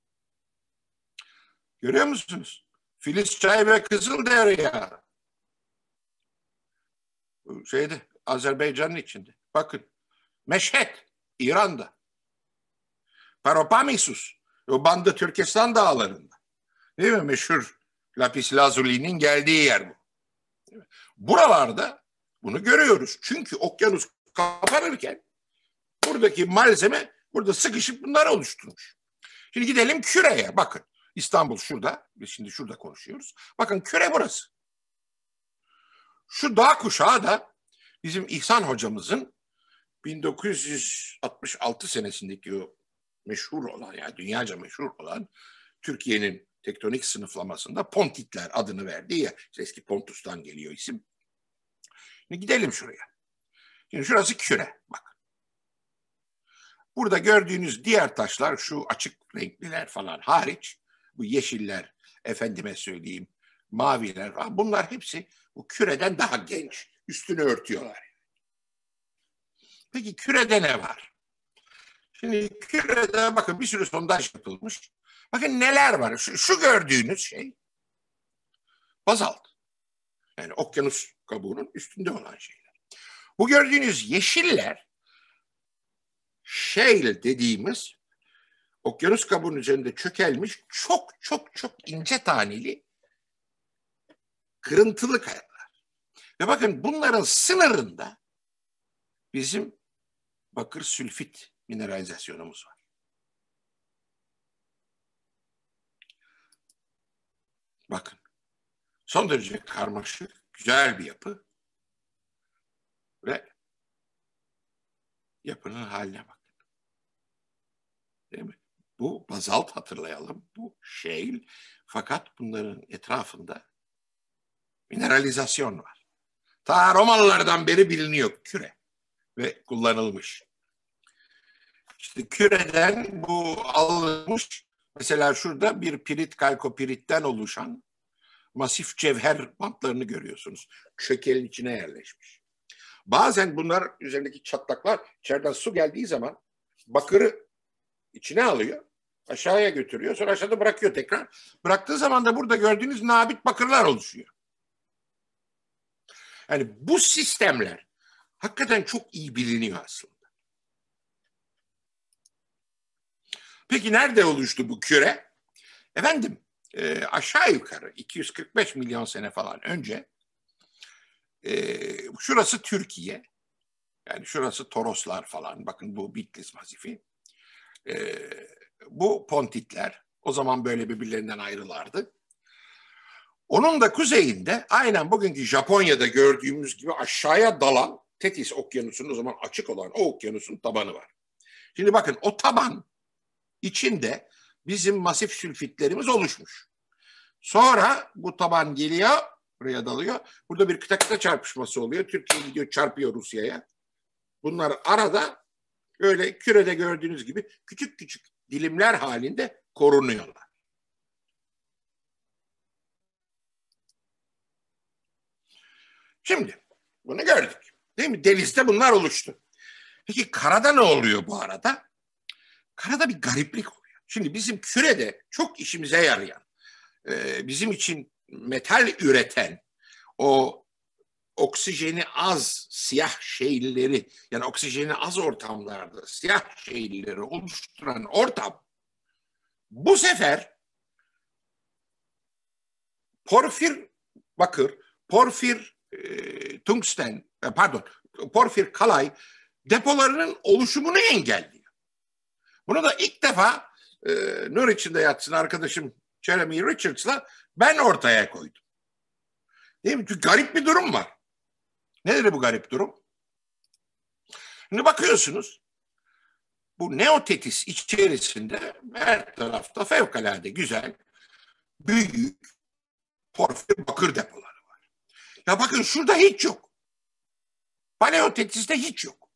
Görüyor musunuz? Filizçay ve Kızılderya. Azerbaycan'ın içinde. Bakın. Meşhed, İran'da. Paropamisus, o Bandı Türkistan dağlarında. Değil mi? Meşhur lapis lazuli'nin geldiği yer bu. Buralarda bunu görüyoruz. Çünkü okyanus kapanırken buradaki malzeme burada sıkışıp bunları oluşturmuş. Şimdi gidelim küreye. Bakın İstanbul şurada. Biz şimdi şurada konuşuyoruz. Bakın küre burası. Şu dağ kuşağı da bizim İhsan hocamızın 1966 senesindeki o meşhur olan yani dünyaca meşhur olan Türkiye'nin tektonik sınıflamasında Pontitler adını verdiği ya. İşte eski Pontus'tan geliyor isim. Şimdi gidelim şuraya. Şimdi şurası küre. Bak. Burada gördüğünüz diğer taşlar, şu açık renkliler falan hariç, bu yeşiller, efendime söyleyeyim, maviler falan, bunlar hepsi bu küreden daha genç. Üstünü örtüyorlar. Peki kürede ne var? Şimdi kürede bakın bir sürü sondaj yapılmış. Bakın neler var. Şu gördüğünüz şey bazalt. Yani okyanus kabuğunun üstünde olan şeyler. Bu gördüğünüz yeşiller shale dediğimiz okyanus kabuğunun üzerinde çökelmiş çok çok çok ince taneli kırıntılı kayalar. Ve bakın bunların sınırında bizim bakır sülfit mineralizasyonumuz var. Bakın. Son derece karmaşık, güzel bir yapı ve yapının haline bakın. Değil mi? Bu bazalt, hatırlayalım. Bu shale. Fakat bunların etrafında mineralizasyon var. Ta Romalılardan beri biliniyor küre ve kullanılmış. İşte küreden bu alınmış. Mesela şurada bir pirit kalkopiritten oluşan masif cevher bantlarını görüyorsunuz. Çökelin içine yerleşmiş. Bazen bunlar üzerindeki çatlaklar içeriden su geldiği zaman bakırı içine alıyor. Aşağıya götürüyor. Sonra aşağıda bırakıyor tekrar. Bıraktığı zaman da burada gördüğünüz nabit bakırlar oluşuyor. Yani bu sistemler hakikaten çok iyi biliniyor aslında. Peki nerede oluştu bu küre? Efendim aşağı yukarı 245 milyon sene falan önce şurası Türkiye. Yani şurası Toroslar falan. Bakın bu Bitlis masifi. Bu Pontitler. O zaman böyle birbirlerinden ayrılardı. Onun da kuzeyinde aynen bugünkü Japonya'da gördüğümüz gibi aşağıya dalan Tetis Okyanusu'nun, o zaman açık olan o okyanusun tabanı var. Şimdi bakın o taban içinde bizim masif sülfitlerimiz oluşmuş. Sonra bu taban geliyor, buraya dalıyor. Burada bir kıta kıta çarpışması oluyor. Türkiye gidiyor, çarpıyor Rusya'ya. Bunlar arada öyle kürede gördüğünüz gibi küçük küçük dilimler halinde korunuyorlar. Şimdi bunu gördük. Değil mi? Denizde bunlar oluştu. Peki karada ne oluyor bu arada? Karada bir gariplik oluyor. Şimdi bizim kürede çok işimize yarayan, bizim için metal üreten o oksijeni az siyah şeyleri, yani oksijeni az ortamlarda siyah şeyleri oluşturan ortam bu sefer porfir bakır, porfir tungsten, pardon, porfir kalay depolarının oluşumunu engelliyor. Bunu da ilk defa nur içinde yatsın arkadaşım Jeremy Richards'la ben ortaya koydum. Değil mi? Çünkü garip bir durum var. Nedir bu garip durum? Şimdi bakıyorsunuz, bu neotetis içerisinde her tarafta fevkalade güzel, büyük porfir bakır depoları var. Ya bakın şurada hiç yok. Paleotetis'te hiç yok.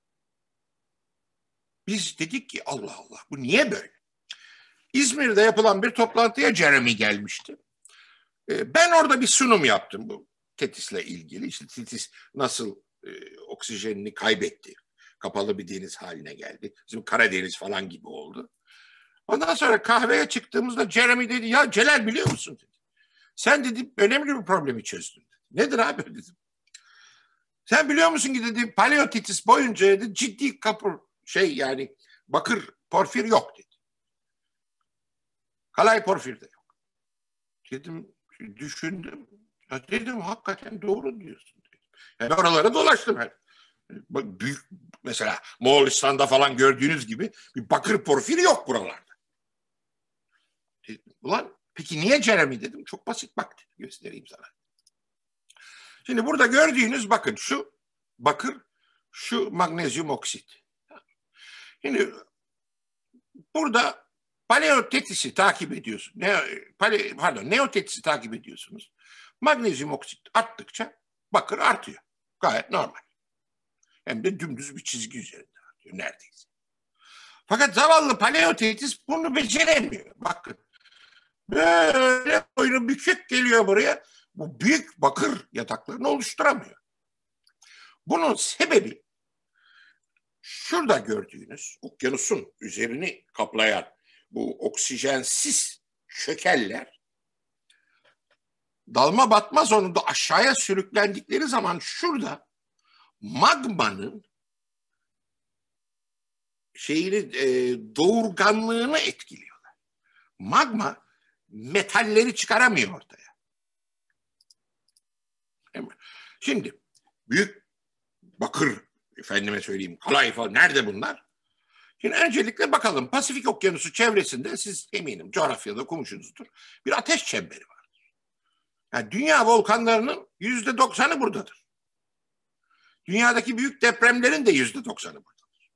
Biz dedik ki Allah Allah, bu niye böyle? İzmir'de yapılan bir toplantıya Jeremy gelmişti. Ben orada bir sunum yaptım bu Tetis'le ilgili. İşte Tetis nasıl oksijenini kaybetti. Kapalı bir deniz haline geldi. Bizim Karadeniz falan gibi oldu. Ondan sonra kahveye çıktığımızda Jeremy dedi ya Celal biliyor musun dedi. Sen dedi önemli bir problemi çözdün. Dedi. Nedir abi dedim. Sen biliyor musun ki dedi Paleotetis boyunca dedi ciddi yani bakır porfir yok dedi. Kalay porfir de yok. Dedim düşündüm. Ya dedim hakikaten doğru diyorsun. Dedim. Yani oralara dolaştım her. Büyük mesela Moğolistan'da falan gördüğünüz gibi bir bakır porfiri yok buralarda. Dedim, ulan peki niye Jeremy dedim. Çok basit bak dedim, göstereyim sana. Şimdi burada gördüğünüz bakın şu bakır, şu magnezyum oksit. Şimdi burada paleotetisi takip ediyorsun. Neotetisi takip ediyorsunuz. Magnezyum oksit arttıkça bakır artıyor. Gayet normal. hem de dümdüz bir çizgi üzerinde akıyor neredeyse. Fakat zavallı Paleotetis bunu beceremiyor. Bakın böyle boynu bükük geliyor buraya. Bu büyük bakır yataklarını oluşturamıyor. Bunun sebebi şurada gördüğünüz okyanusun üzerini kaplayan bu oksijensiz çökeller dalma batma zonunda aşağıya sürüklendikleri zaman şurada magmanın doğurganlığını etkiliyorlar. Magma metalleri çıkaramıyor ortaya. Şimdi büyük bakır, efendime söyleyeyim, kalay falan nerede bunlar? Şimdi öncelikle bakalım Pasifik Okyanusu çevresinde siz eminim coğrafyada okumuşsunuzdur. Bir ateş çemberi var. Yani dünya volkanlarının %90'ı buradadır. Dünyadaki büyük depremlerin de %90'ı buradadır.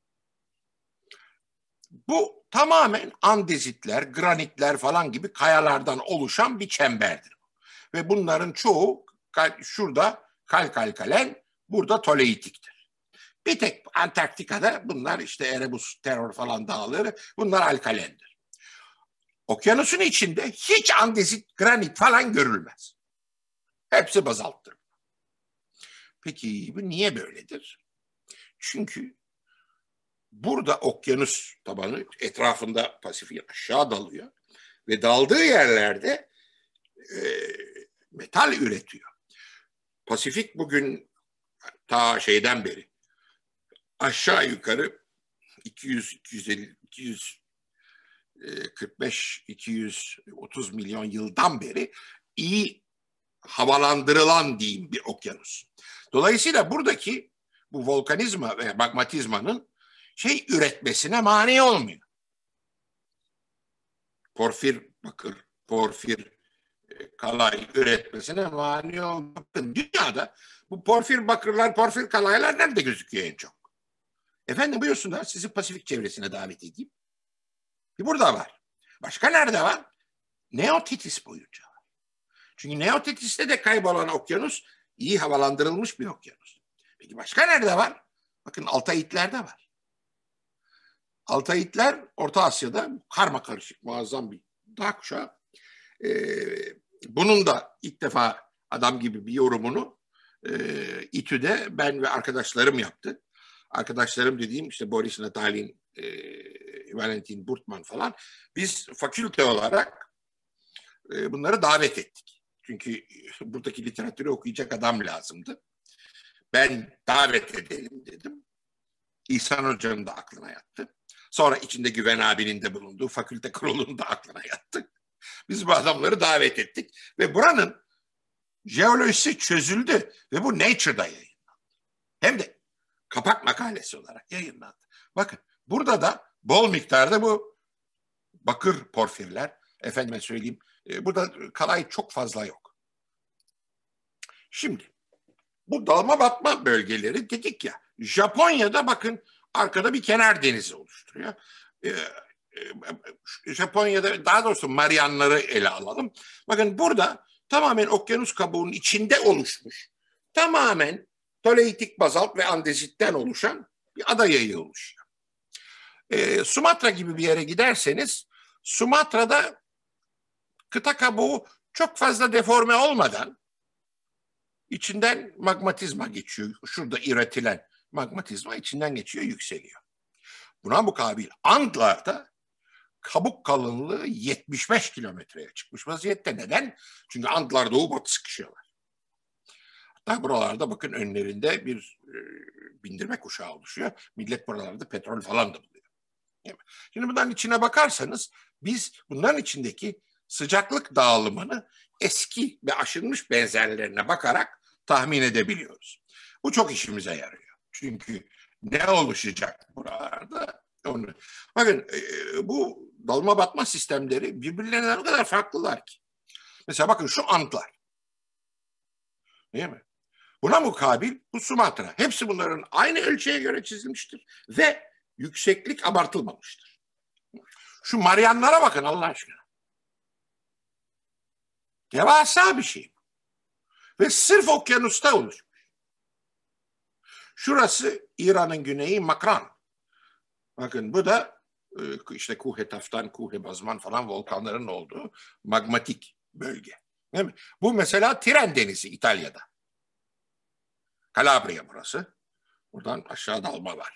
Bu tamamen andezitler, granitler falan gibi kayalardan oluşan bir çemberdir. Ve bunların çoğu şurada kalkalkalen, burada toleitiktir. Bir tek Antarktika'da bunlar işte Erebus terör falan dağları, bunlar alkalendir. Okyanusun içinde hiç andezit, granit falan görülmez. Hepsi bazalttır. Peki bu niye böyledir? Çünkü burada okyanus tabanı etrafında Pasifik aşağı dalıyor ve daldığı yerlerde metal üretiyor. Pasifik bugün ta şeyden beri aşağı yukarı 200, 250, 245, 230 milyon yıldan beri iyi havalandırılan diyeyim bir okyanus. Dolayısıyla buradaki bu volkanizma ve magmatizmanın üretmesine mani olmuyor. Porfir bakır, porfir kalay üretmesine mani olmuyor. Bakın dünyada bu porfir bakırlar, porfir kalaylar nerede gözüküyor en çok? Efendim buyursunlar, sizi Pasifik çevresine davet edeyim. Burada var. Başka nerede var? Neotitis boyunca var. Çünkü Neotitis'te de kaybolan okyanus iyi havalandırılmış bir okyanus. Peki başka nerede var? Bakın Altayitler'de var. Altayitler Orta Asya'da karma karışık muazzam bir dağ kuşağı. Bunun da ilk defa adam gibi bir yorumunu İTÜ'de ben ve arkadaşlarım yaptı. Arkadaşlarım dediğim işte Boris Natalin, Valentin Burtman falan. Biz fakülte olarak bunları davet ettik. Çünkü buradaki literatürü okuyacak adam lazımdı. Ben davet edelim dedim. İhsan Hoca'nın da aklına yattı. Sonra içinde Güven abinin de bulunduğu fakülte kurulunun da aklına yattı. Biz bu adamları davet ettik ve buranın jeolojisi çözüldü ve bu Nature'da yayınlandı. Hem de kapak makalesi olarak yayınlandı. Bakın burada da bol miktarda bu bakır porfirler, efendime söyleyeyim, burada kalay çok fazla yok. Şimdi bu dalma batma bölgeleri dedik ya, Japonya'da bakın arkada bir kenar denizi oluşturuyor. Japonya'da daha doğrusu Marianları ele alalım. Bakın burada tamamen okyanus kabuğunun içinde oluşmuş, tamamen toleitik bazalt ve andezitten oluşan bir ada yayı oluşuyor. Sumatra gibi bir yere giderseniz Sumatra'da kıta kabuğu çok fazla deforme olmadan içinden magmatizma geçiyor. Şurada üretilen magmatizma içinden geçiyor, yükseliyor. Buna mukabil Antlar'da kabuk kalınlığı 75 kilometreye çıkmış vaziyette. Neden? Çünkü Antlar doğu batı sıkışıyorlar. Hatta buralarda bakın önlerinde bir bindirme kuşağı oluşuyor. Millet buralarda petrol falan da buluyor. Şimdi bunların içine bakarsanız biz bunların içindeki sıcaklık dağılımını eski ve aşınmış benzerlerine bakarak tahmin edebiliyoruz. Bu çok işimize yarıyor. Çünkü ne oluşacak buralarda? Onu. Bakın bu dalma batma sistemleri birbirlerinden o kadar farklılar ki. Mesela bakın şu Antlar. Değil mi? Buna mukabil bu Sumatra. Hepsi bunların aynı ölçüye göre çizilmiştir ve yükseklik abartılmamıştır. Şu Marianlara bakın Allah aşkına. Devasa bir şey. Ve sırf okyanusta oluşmuş. Şurası İran'ın güneyi Makran. Bakın bu da işte Kuhetaftan, Kuhebazman falan volkanların olduğu magmatik bölge. Değil mi? Bu mesela Tiren Denizi İtalya'da. Kalabria burası. Buradan aşağı dalma var.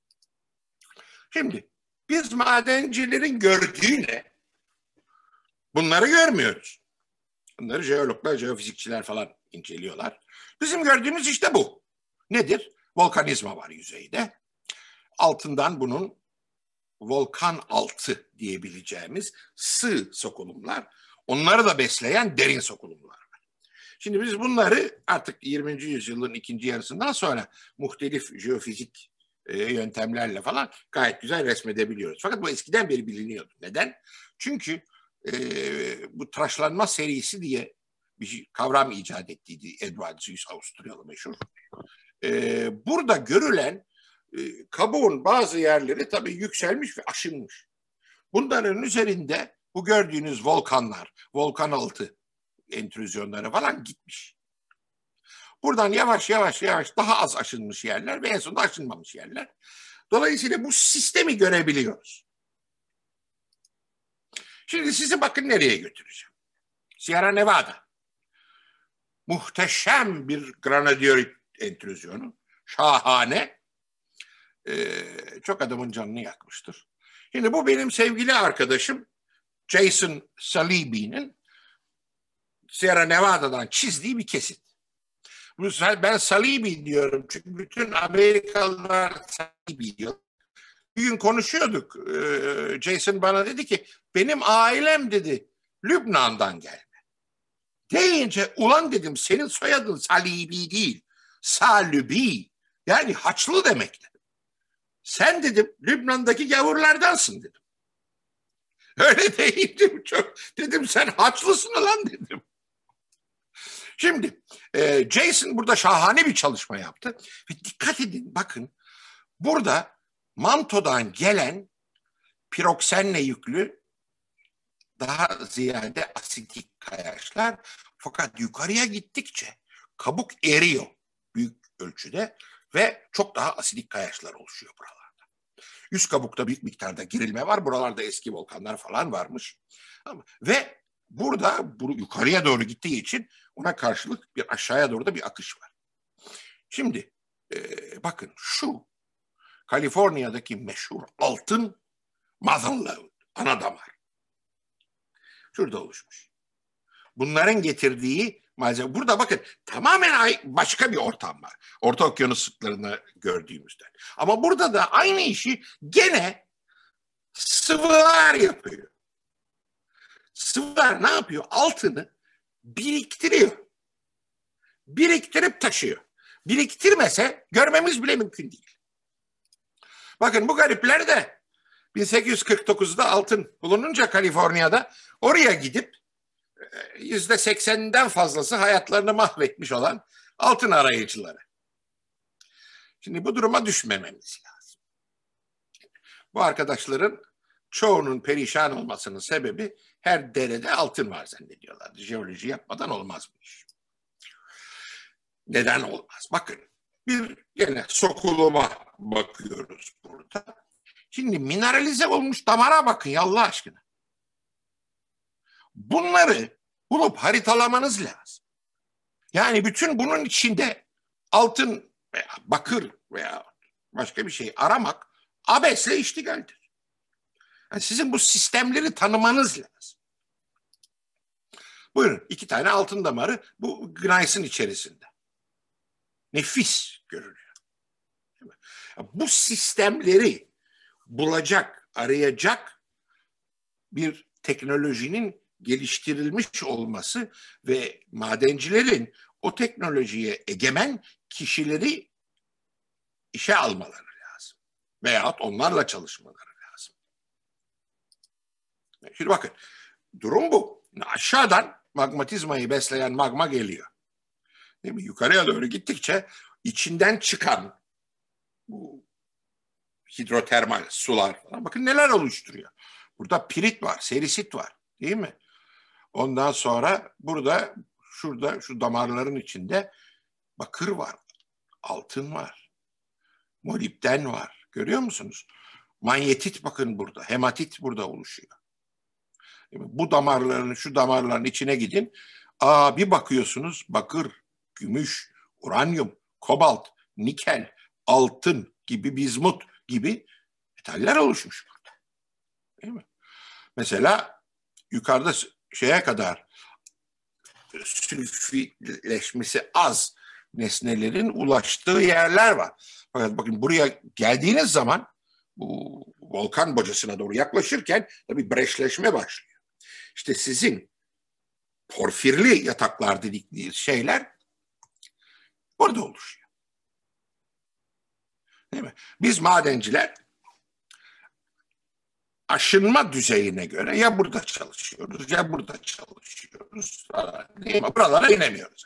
Şimdi biz madencilerin gördüğü ne? Bunları görmüyoruz. Bunları jeologlar, jeofizikçiler falan inceliyorlar. Bizim gördüğümüz işte bu. Nedir? Volkanizma var yüzeyde. Altından bunun volkan altı diyebileceğimiz sığ sokulumlar, onları da besleyen derin sokulumlar var. Şimdi biz bunları artık 20. yüzyılın ikinci yarısından sonra muhtelif jeofizik yöntemlerle falan gayet güzel resmedebiliyoruz. Fakat bu eskiden beri biliniyordu. Neden? Çünkü bu tıraşlanma serisi diye bir kavram icat ettiydi Edward Suess, Avusturyalı meşhur. Burada görülen kabuğun bazı yerleri tabii yükselmiş ve aşınmış. Bunların üzerinde bu gördüğünüz volkanlar, volkan altı entrüzyonları falan gitmiş. Buradan yavaş yavaş daha az aşınmış yerler ve en sonunda aşınmamış yerler. Dolayısıyla bu sistemi görebiliyoruz. Şimdi sizi bakın nereye götüreceğim. Sierra Nevada. Muhteşem bir granadiorit entrüzyonu. Şahane. Çok adamın canını yakmıştır. Şimdi bu benim sevgili arkadaşım Jason Salibi'nin Sierra Nevada'dan çizdiği bir kesit. Ben Salibi diyorum çünkü bütün Amerikalılar Salibi diyor. Bir gün konuşuyorduk. Jason bana dedi ki benim ailem dedi Lübnan'dan gelme. Deyince ulan dedim senin soyadın Salibi değil. Salibi. Yani Haçlı demek. Sen dedim Lübnan'daki gavurlardansın dedim. Öyle değildim çok. Dedim sen Haçlısın lan dedim. Şimdi Jason burada şahane bir çalışma yaptı. Ve dikkat edin bakın burada mantodan gelen piroksenle yüklü daha ziyade asitik kayaçlar fakat yukarıya gittikçe kabuk eriyor büyük ölçüde ve çok daha asidik kayaçlar oluşuyor buralarda. Üst kabukta büyük miktarda girilme var. Buralarda eski volkanlar falan varmış. Ve burada yukarıya doğru gittiği için ona karşılık bir aşağıya doğru da bir akış var. Şimdi bakın şu Kaliforniya'daki meşhur altın Mother Lode, ana damar. Şurada oluşmuş. Bunların getirdiği malzeme. Burada bakın tamamen başka bir ortam var. Orta Okyanus sıklarını gördüğümüzden. Ama burada da aynı işi gene sıvılar yapıyor. Sıvılar ne yapıyor? Altını biriktiriyor. Biriktirip taşıyor. Biriktirmese görmemiz bile mümkün değil. Bakın bu garipler de 1849'da altın bulununca Kaliforniya'da oraya gidip %80'den fazlası hayatlarını mahvetmiş olan altın arayıcıları. Şimdi bu duruma düşmememiz lazım. Bu arkadaşların çoğunun perişan olmasının sebebi her derede altın var zannediyorlar. Jeoloji yapmadan olmaz bu iş. Neden olmaz? Bakın bir gene sokuluma bakıyoruz burada. Şimdi mineralize olmuş damara bakın ya Allah aşkına. Bunları bulup haritalamanız lazım. Yani bütün bunun içinde altın veya bakır veya başka bir şey aramak abesle iştigaldir. Yani sizin bu sistemleri tanımanız lazım. Buyurun 2 tane altın damarı bu gneiss'in içerisinde. Nefis görünüyor. Bu sistemleri bulacak, arayacak bir teknolojinin geliştirilmiş olması ve madencilerin o teknolojiye egemen kişileri işe almaları lazım. Veyahut onlarla çalışmaları lazım. Şimdi bakın, durum bu. Aşağıdan magmatizmayı besleyen magma geliyor. Değil mi? Yukarıya doğru gittikçe içinden çıkan bu hidrotermal sular falan. Bakın neler oluşturuyor. Burada pirit var, serisit var. Değil mi? Ondan sonra burada, şurada, şu damarların içinde bakır var, altın var. molibden var. Görüyor musunuz? Manyetit bakın burada. Hematit burada oluşuyor. Bu damarların, şu damarların içine gidin. Bir bakıyorsunuz bakır, gümüş, uranyum, kobalt, nikel, altın gibi, bizmut gibi metaller oluşmuş burada. Değil mi? Mesela yukarıda şeye kadar sülfileşmesi az nesnelerin ulaştığı yerler var. Fakat bakın buraya geldiğiniz zaman bu volkan bocasına doğru yaklaşırken tabii breşleşme başlıyor. İşte sizin porfirli yataklar dedikleri şeyler burada oluşuyor. Değil mi? Biz madenciler aşınma düzeyine göre ya burada çalışıyoruz ya burada çalışıyoruz. Değil mi? Buralara inemiyoruz.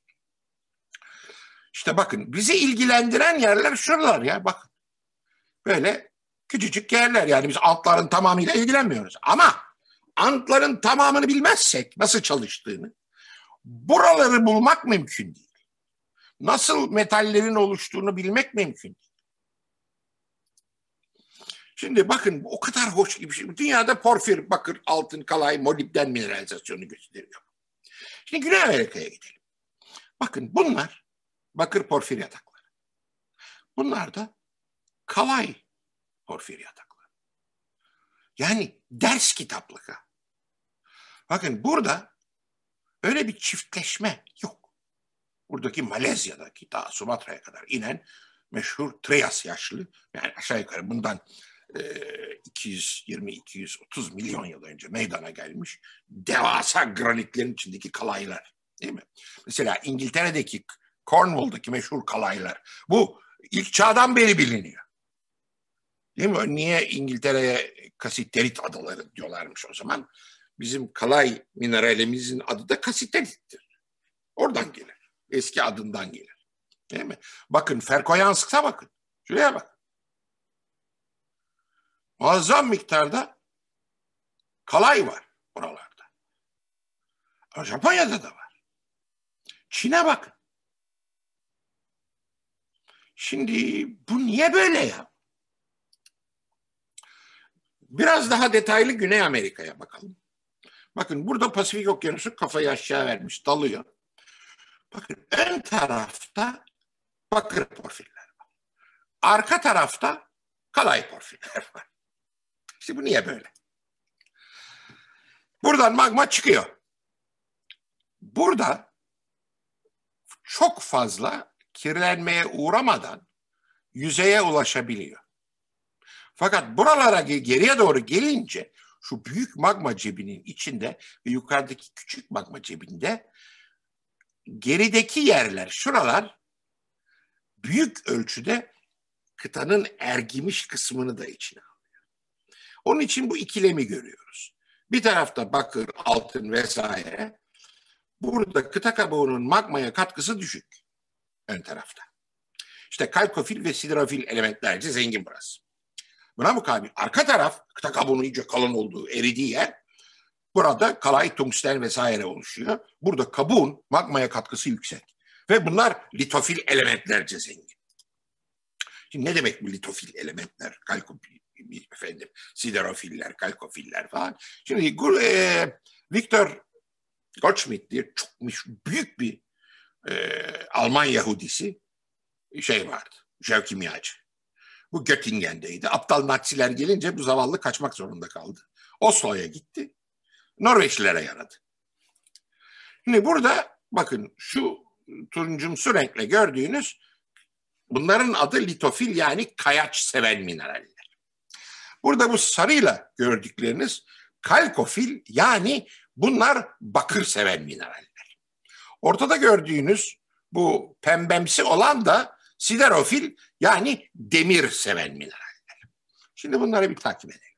İşte bakın bizi ilgilendiren yerler şuralar ya bakın. Böyle küçücük yerler yani biz antların tamamıyla ilgilenmiyoruz. Ama antların tamamını bilmezsek nasıl çalıştığını buraları bulmak mümkün değil. Nasıl metallerin oluştuğunu bilmek mümkün değil. Şimdi bakın o kadar hoş gibi şey. Dünyada porfir, bakır, altın, kalay, molibden mineralizasyonu gösteriyor. Şimdi Güney Amerika'ya gidelim. Bakın bunlar bakır porfir yatakları. Bunlar da kalay porfir yatakları. Yani ders kitaplığı. Bakın burada öyle bir çiftleşme yok. Buradaki Malezya'daki daha Sumatra'ya kadar inen meşhur Trias yaşlı, yani aşağı yukarı bundan 220-230 milyon yıl önce meydana gelmiş devasa granitlerin içindeki kalaylar, değil mi? Mesela İngiltere'deki Cornwall'daki meşhur kalaylar, bu ilk çağdan beri biliniyor. Değil mi? Niye İngiltere'ye kasiterit adaları diyorlarmış o zaman? Bizim kalay mineralimizin adı da kasiterittir. Oradan gelir. Eski adından gelir. Değil mi? Bakın Ferkoyansk'a bakın. Şuraya bak. Muazzam miktarda kalay var oralarda. Ama Japonya'da da var. Çin'e bakın. Şimdi bu niye böyle ya? Biraz daha detaylı Güney Amerika'ya bakalım. Bakın burada Pasifik Okyanusu kafayı aşağı vermiş, dalıyor. Bakın ön tarafta bakır porfirler var. Arka tarafta kalay porfirler var. İşte bu niye böyle? Buradan magma çıkıyor. Burada çok fazla kirlenmeye uğramadan yüzeye ulaşabiliyor. Fakat buralara geriye doğru gelince şu büyük magma cebinin içinde ve yukarıdaki küçük magma cebinde gerideki yerler, şuralar büyük ölçüde kıtanın ergimiş kısmını da içine alıyor. Onun için bu ikilemi görüyoruz. Bir tarafta bakır, altın vesaire. Burada kıta kabuğunun magmaya katkısı düşük ön tarafta. İşte kalkofil ve siderofil elementlerce zengin burası. Buna mukabil arka taraf kıta kabuğunun iyice kalın olduğu, eridiği yer, burada kalay, tungsten vesaire oluşuyor. Burada kabuğun magmaya katkısı yüksek. Ve bunlar litofil elementlerce zengin. Şimdi ne demek bu litofil elementler? Kalkofil, efendim, siderofiller, kalkofiller falan. Şimdi Victor Goldschmidt diye çok büyük bir Alman Yahudisi vardı. Jeokimyacı. Bu Göttingen'deydi. Aptal Naziler gelince bu zavallı kaçmak zorunda kaldı. Oslo'ya gitti. Norveçlilere yaradı. Şimdi burada bakın şu turuncumsu renkle gördüğünüz bunların adı litofil, yani kayaç seven mineraller. Burada bu sarıyla gördükleriniz kalkofil, yani bunlar bakır seven mineraller. Ortada gördüğünüz bu pembemsi olan da siderofil, yani demir seven mineraller. Şimdi bunları bir takip edelim.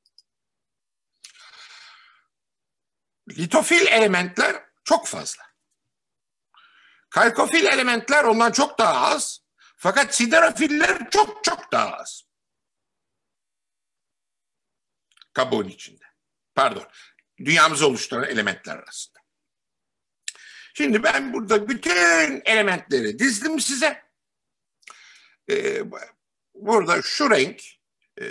Litofil elementler çok fazla. Kalkofil elementler ondan çok daha az. Fakat siderofiller çok çok daha az. Kabuğun içinde. Pardon. Dünyamızı oluşturan elementler arasında. Şimdi ben burada bütün elementleri dizdim size. burada şu renk e,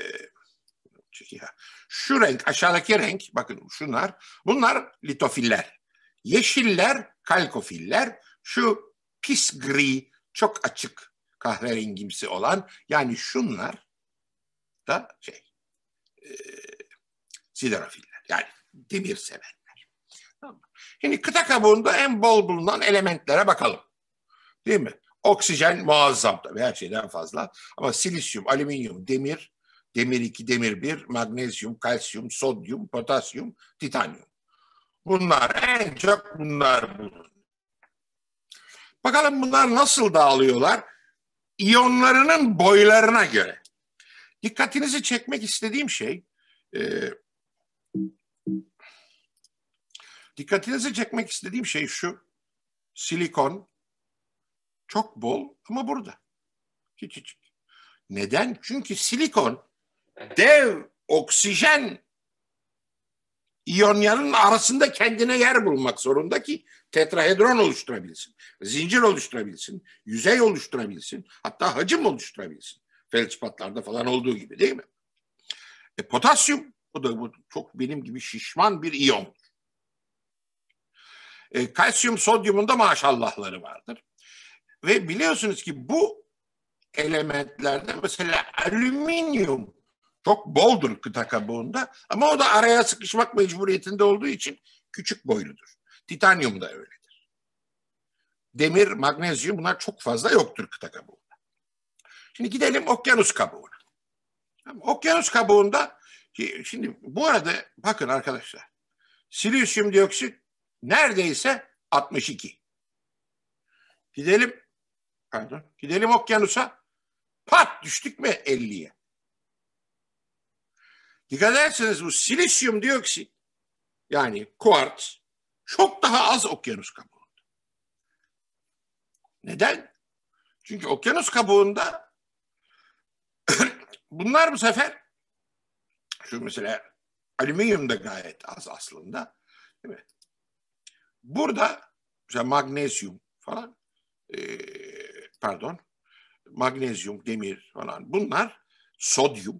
şu renk, aşağıdaki renk, bakın bunlar litofiller. Yeşiller kalkofiller, şu pis gri, çok açık kahverengimsi olan, yani şunlar da e, siderofiller, yani demir sevenler. Tamam. Şimdi kıta kabuğunda en bol bulunan elementlere bakalım. Değil mi? Oksijen muazzam tabii, her şeyden fazla. Ama silisyum, alüminyum, demir, demir 2, demir 1, magnezyum, kalsiyum, sodyum, potasyum, titanyum. En çok bunlar bulunur. Bakalım bunlar nasıl dağılıyorlar? İyonlarının boylarına göre. Dikkatinizi çekmek istediğim şey, şu: silikon çok bol ama burada. Küçücük. Neden? Çünkü silikon dev oksijen iyonların arasında kendine yer bulmak zorunda ki tetrahedron oluşturabilsin, zincir oluşturabilsin, yüzey oluşturabilsin, hatta hacim oluşturabilsin. Feldspatlarda falan olduğu gibi, değil mi? Potasyum, bu çok benim gibi şişman bir iyon. Kalsiyum, sodyumun da maşallahları vardır. Ve biliyorsunuz ki bu elementlerde mesela alüminyum çok boldur kıta kabuğunda, ama o da araya sıkışmak mecburiyetinde olduğu için küçük boyludur. Titanyum da öyledir. Demir, magnezyum, bunlar çok fazla yoktur kıta kabuğunda. Şimdi gidelim okyanus kabuğuna. Okyanus kabuğunda, şimdi bu arada bakın arkadaşlar, silisyum dioksit neredeyse 62. Gidelim okyanusa, pat düştük mü 50'ye. Dikkat ederseniz bu silisyum dioksit, yani kuartz, çok daha az okyanus kabuğunda. Neden? Çünkü okyanus kabuğunda bunlar bu sefer, şu mesela alüminyum da gayet az aslında, değil mi? Burada mesela magnezyum falan, magnezyum, demir falan, bunlar, sodyum,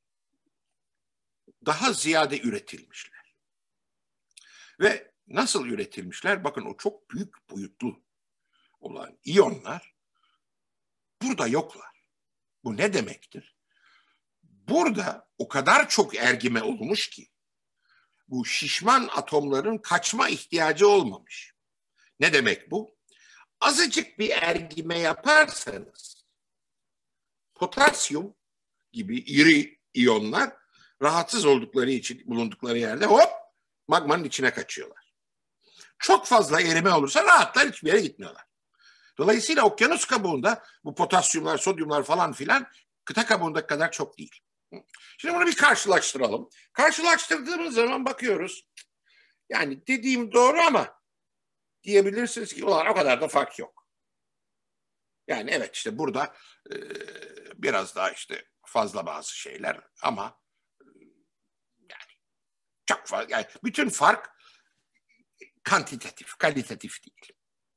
daha ziyade üretilmişler. Ve nasıl üretilmişler? Bakın, o çok büyük boyutlu olan iyonlar burada yoklar. Bu ne demektir? Burada o kadar çok ergime olmuş ki bu şişman atomların kaçma ihtiyacı olmamış. Ne demek bu? Azıcık bir ergime yaparsanız potasyum gibi iri iyonlar rahatsız oldukları için bulundukları yerde hop magmanın içine kaçıyorlar. Çok fazla erime olursa rahatlar, hiçbir yere gitmiyorlar. Dolayısıyla okyanus kabuğunda bu potasyumlar, sodyumlar falan filan kıta kabuğundaki kadar çok değil. Şimdi bunu bir karşılaştıralım. Karşılaştırdığımız zaman bakıyoruz. Yani dediğim doğru ama diyebilirsiniz ki o kadar da fark yok. Yani evet, işte burada biraz daha işte fazla bazı şeyler ama yani çok fazla. Yani bütün fark kantitatif, kalitatif değil.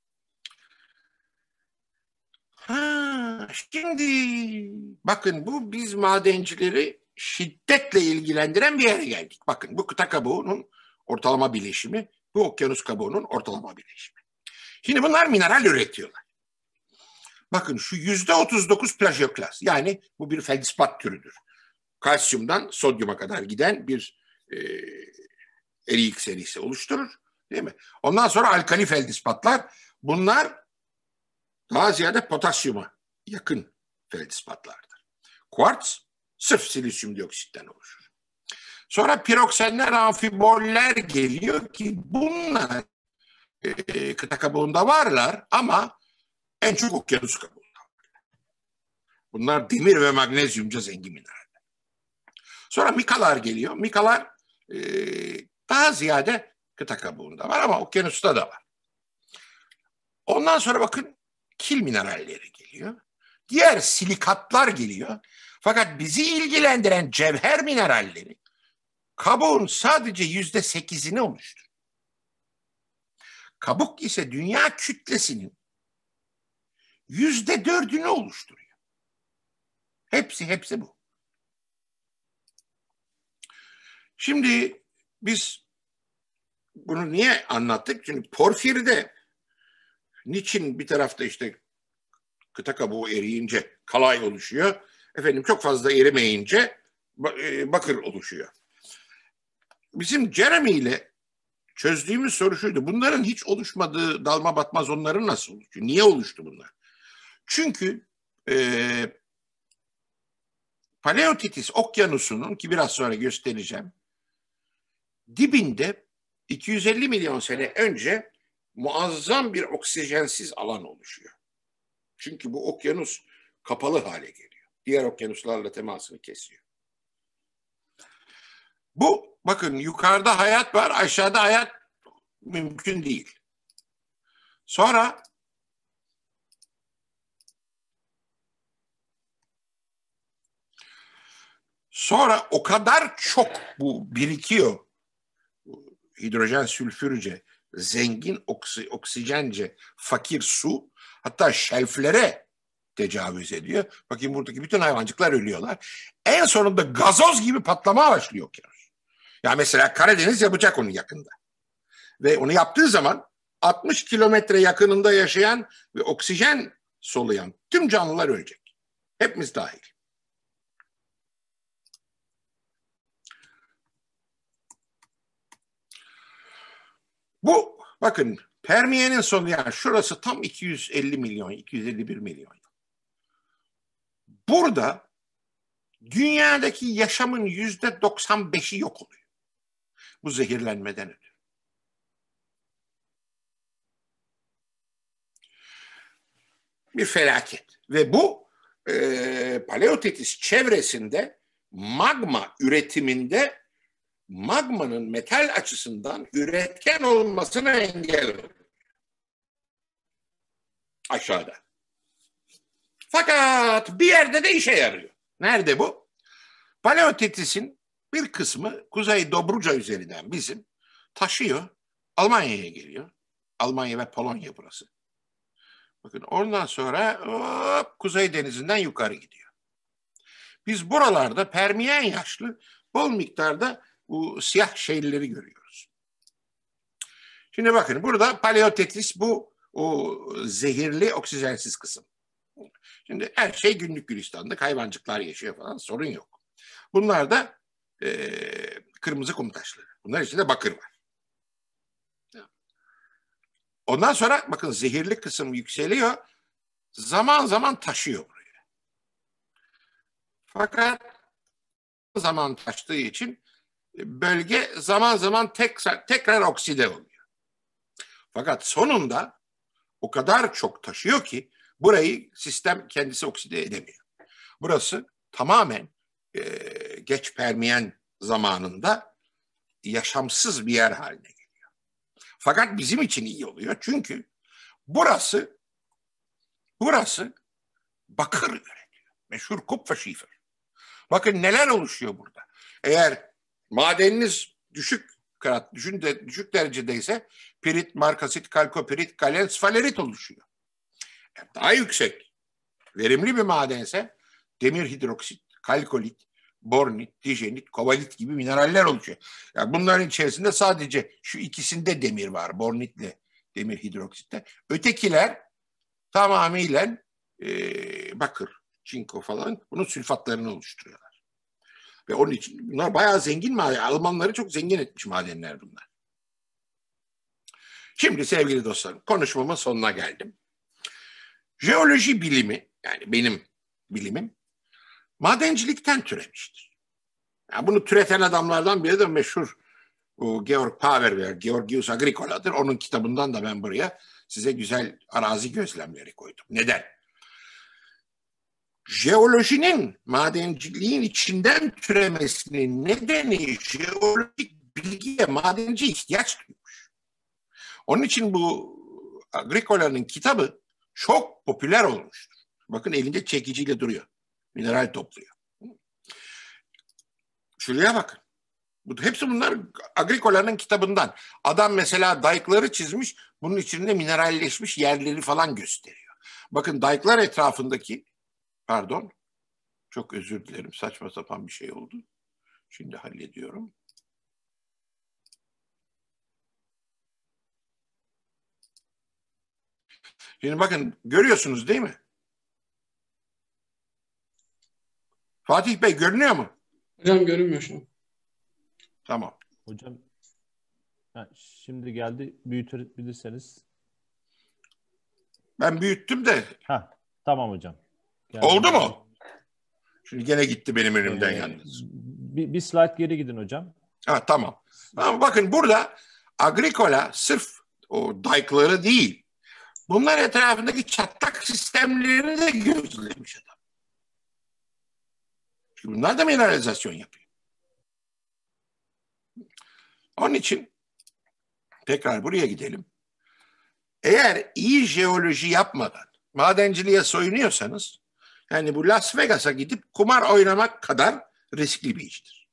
Şimdi bakın, bu biz madencileri şiddetle ilgilendiren bir yere geldik. Bakın, bu kıta kabuğunun ortalama bileşimi, bu okyanus kabuğunun ortalama bileşimi. Şimdi bunlar mineral üretiyorlar. Bakın, şu %39 plajoklas, yani bu bir feldspat türüdür. Kalsiyumdan sodyuma kadar giden bir eriyik serisi oluşturur, değil mi? Ondan sonra alkali feldspatlar, bunlar daha ziyade potasyuma yakın feldspatlardır. Kuartz sırf silisyum dioksitten oluşur. Sonra piroksenler, amfiboller geliyor ki bunlar kıta kabuğunda varlar ama en çok okyanus kabuğunda varlar. Bunlar demir ve magnezyumca zengin mineraller. Sonra mikalar geliyor. Mikalar daha ziyade kıta kabuğunda var ama okyanusta da var. Ondan sonra bakın, kil mineralleri geliyor. Diğer silikatlar geliyor. Fakat bizi ilgilendiren cevher mineralleri kabuğun sadece %8'ini oluşturur. Kabuk ise dünya kütlesinin %4'ünü oluşturuyor. Hepsi bu. Şimdi biz bunu niye anlattık? Çünkü Porfiri'de niçin bir tarafta işte kıta kabuğu eriyince kalay oluşuyor. Efendim çok fazla erimeyince bakır oluşuyor. Bizim Jeremy ile çözdüğümüz soru şuydu. Bunların hiç oluşmadığı dalma batma zonları nasıl oluşuyor? Niye oluştu bunlar? Çünkü Paleotitis okyanusunun, ki biraz sonra göstereceğim, dibinde 250 milyon sene önce muazzam bir oksijensiz alan oluşuyor. Çünkü bu okyanus kapalı hale geliyor. Diğer okyanuslarla temasını kesiyor. Bu, bakın, yukarıda hayat var, aşağıda hayat mümkün değil. Sonra o kadar çok bu birikiyor, hidrojen sülfürce, zengin oksijence, fakir su, hatta şelflere tecavüz ediyor. Bakın buradaki bütün hayvancıklar ölüyorlar. En sonunda gazoz gibi patlamaya başlıyor okyanus. Yani mesela Karadeniz yapacak onu yakında. Ve onu yaptığı zaman 60 kilometre yakınında yaşayan ve oksijen soluyan tüm canlılar ölecek. Hepimiz dahil. Bu, bakın, Permiye'nin sonu, yani şurası tam 250 milyon, 251 milyon. Burada dünyadaki yaşamın %95'i yok oluyor. Bu zehirlenmeden ötürü. Bir felaket. Ve bu Paleotetis çevresinde magma üretiminde magmanın metal açısından üretken olmasına engel oluyor. Aşağıda. Fakat bir yerde de işe yarıyor. Nerede bu? Paleotetis'in bir kısmı Kuzey Dobruca üzerinden bizim taşıyor, Almanya'ya geliyor. Almanya ve Polonya burası. Bakın ondan sonra hop, Kuzey Denizi'nden yukarı gidiyor. Biz buralarda Permiyen yaşlı bol miktarda bu siyah şeyleri görüyoruz. Şimdi bakın burada Paleotetis, bu o zehirli oksijensiz kısım. Şimdi her şey günlük gülistanlık, hayvancıklar yaşıyor falan, sorun yok. Bunlar da kırmızı kum taşları. Bunlar içinde bakır var. Ondan sonra bakın zehirli kısım yükseliyor. Zaman zaman taşıyor buraya. Fakat zaman taştığı için bölge zaman zaman tekrar okside oluyor. Fakat sonunda o kadar çok taşıyor ki burayı sistem kendisi okside edemiyor. Burası tamamen geç Permiyen zamanında yaşamsız bir yer haline geliyor. Fakat bizim için iyi oluyor çünkü burası bakır üretiyor. Meşhur Kupferschiefer. Bakın neler oluşuyor burada. Eğer madeniniz düşük derecedeyse pirit, markasit, kalkopirit, galen, sfalerit oluşuyor. Daha yüksek, verimli bir madense demir hidroksit, kalkolit, bornit, dijenit, kovalit gibi mineraller oluşuyor. Yani bunların içerisinde sadece şu ikisinde demir var, bornitle demir hidroksitte. Ötekiler tamamıyla bakır, çinko falan, bunun sülfatlarını oluşturuyorlar. Ve onun için bunlar bayağı zengin maden. Almanları çok zengin etmiş madenler bunlar. Şimdi sevgili dostlarım, konuşmamın sonuna geldim. Jeoloji bilimi, yani benim bilimim, madencilikten türemiştir. Yani bunu türeten adamlardan biri de meşhur Georg Paver veya Georgius Agricola'dır. Onun kitabından da ben buraya size güzel arazi gözlemleri koydum. Neden? Jeolojinin madenciliğin içinden türemesinin nedeni jeolojik bilgiye madenci ihtiyaç duymuş. Onun için bu Agricola'nın kitabı çok popüler olmuştur. Bakın elinde çekiciyle duruyor. Mineral topluyor. Şuraya bakın. Hepsi bunlar Agricola'nın kitabından. Adam mesela dayıkları çizmiş, bunun içinde mineralleşmiş yerleri falan gösteriyor. Bakın dayıklar etrafındaki, pardon, Çok özür dilerim. Saçma sapan bir şey oldu. Şimdi hallediyorum. Şimdi bakın görüyorsunuz değil mi? Fatih Bey görünüyor mu? Hocam görünmüyor şu an. Tamam. Hocam şimdi geldi. Büyütebilirseniz. Ben büyüttüm de. Tamam hocam. Oldu mu? Şimdi gene gitti benim önümden yalnız. Bir slide geri gidin hocam. Tamam. Ama bakın burada Agricola sırf o dike'ları değil, bunlar etrafındaki çatlak sistemlerini de gözlemiş adam. Çünkü bunlar da mineralizasyon yapıyor. Onun için tekrar buraya gidelim. Eğer iyi jeoloji yapmadan madenciliğe soyunuyorsanız, yani bu Las Vegas'a gidip kumar oynamak kadar riskli bir iştir.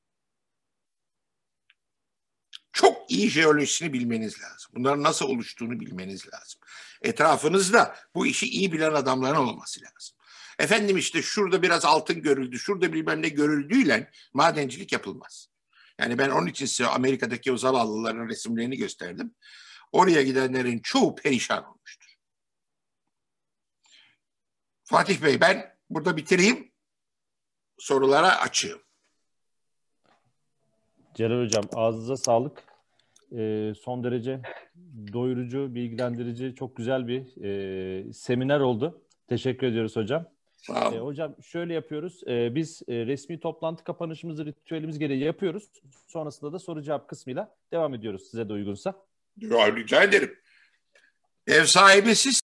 Çok iyi jeolojisini bilmeniz lazım. Bunların nasıl oluştuğunu bilmeniz lazım. Etrafınızda bu işi iyi bilen adamların olması lazım. Efendim işte şurada biraz altın görüldü, şurada bilmem ne görüldüğüyle madencilik yapılmaz. Yani ben onun için size Amerika'daki o zavallıların resimlerini gösterdim. Oraya gidenlerin çoğu perişan olmuştur. Fatih Bey, ben burada bitireyim. Sorulara açığım. Celal Hocam ağzınıza sağlık. Son derece doyurucu, bilgilendirici, çok güzel bir seminer oldu. Teşekkür ediyoruz hocam. Sağ olun. Hocam şöyle yapıyoruz. Biz resmi toplantı kapanışımızı ritüelimiz gereği yapıyoruz. Sonrasında da soru cevap kısmıyla devam ediyoruz size de uygunsa. Rica ederim. Ev sahibi siz.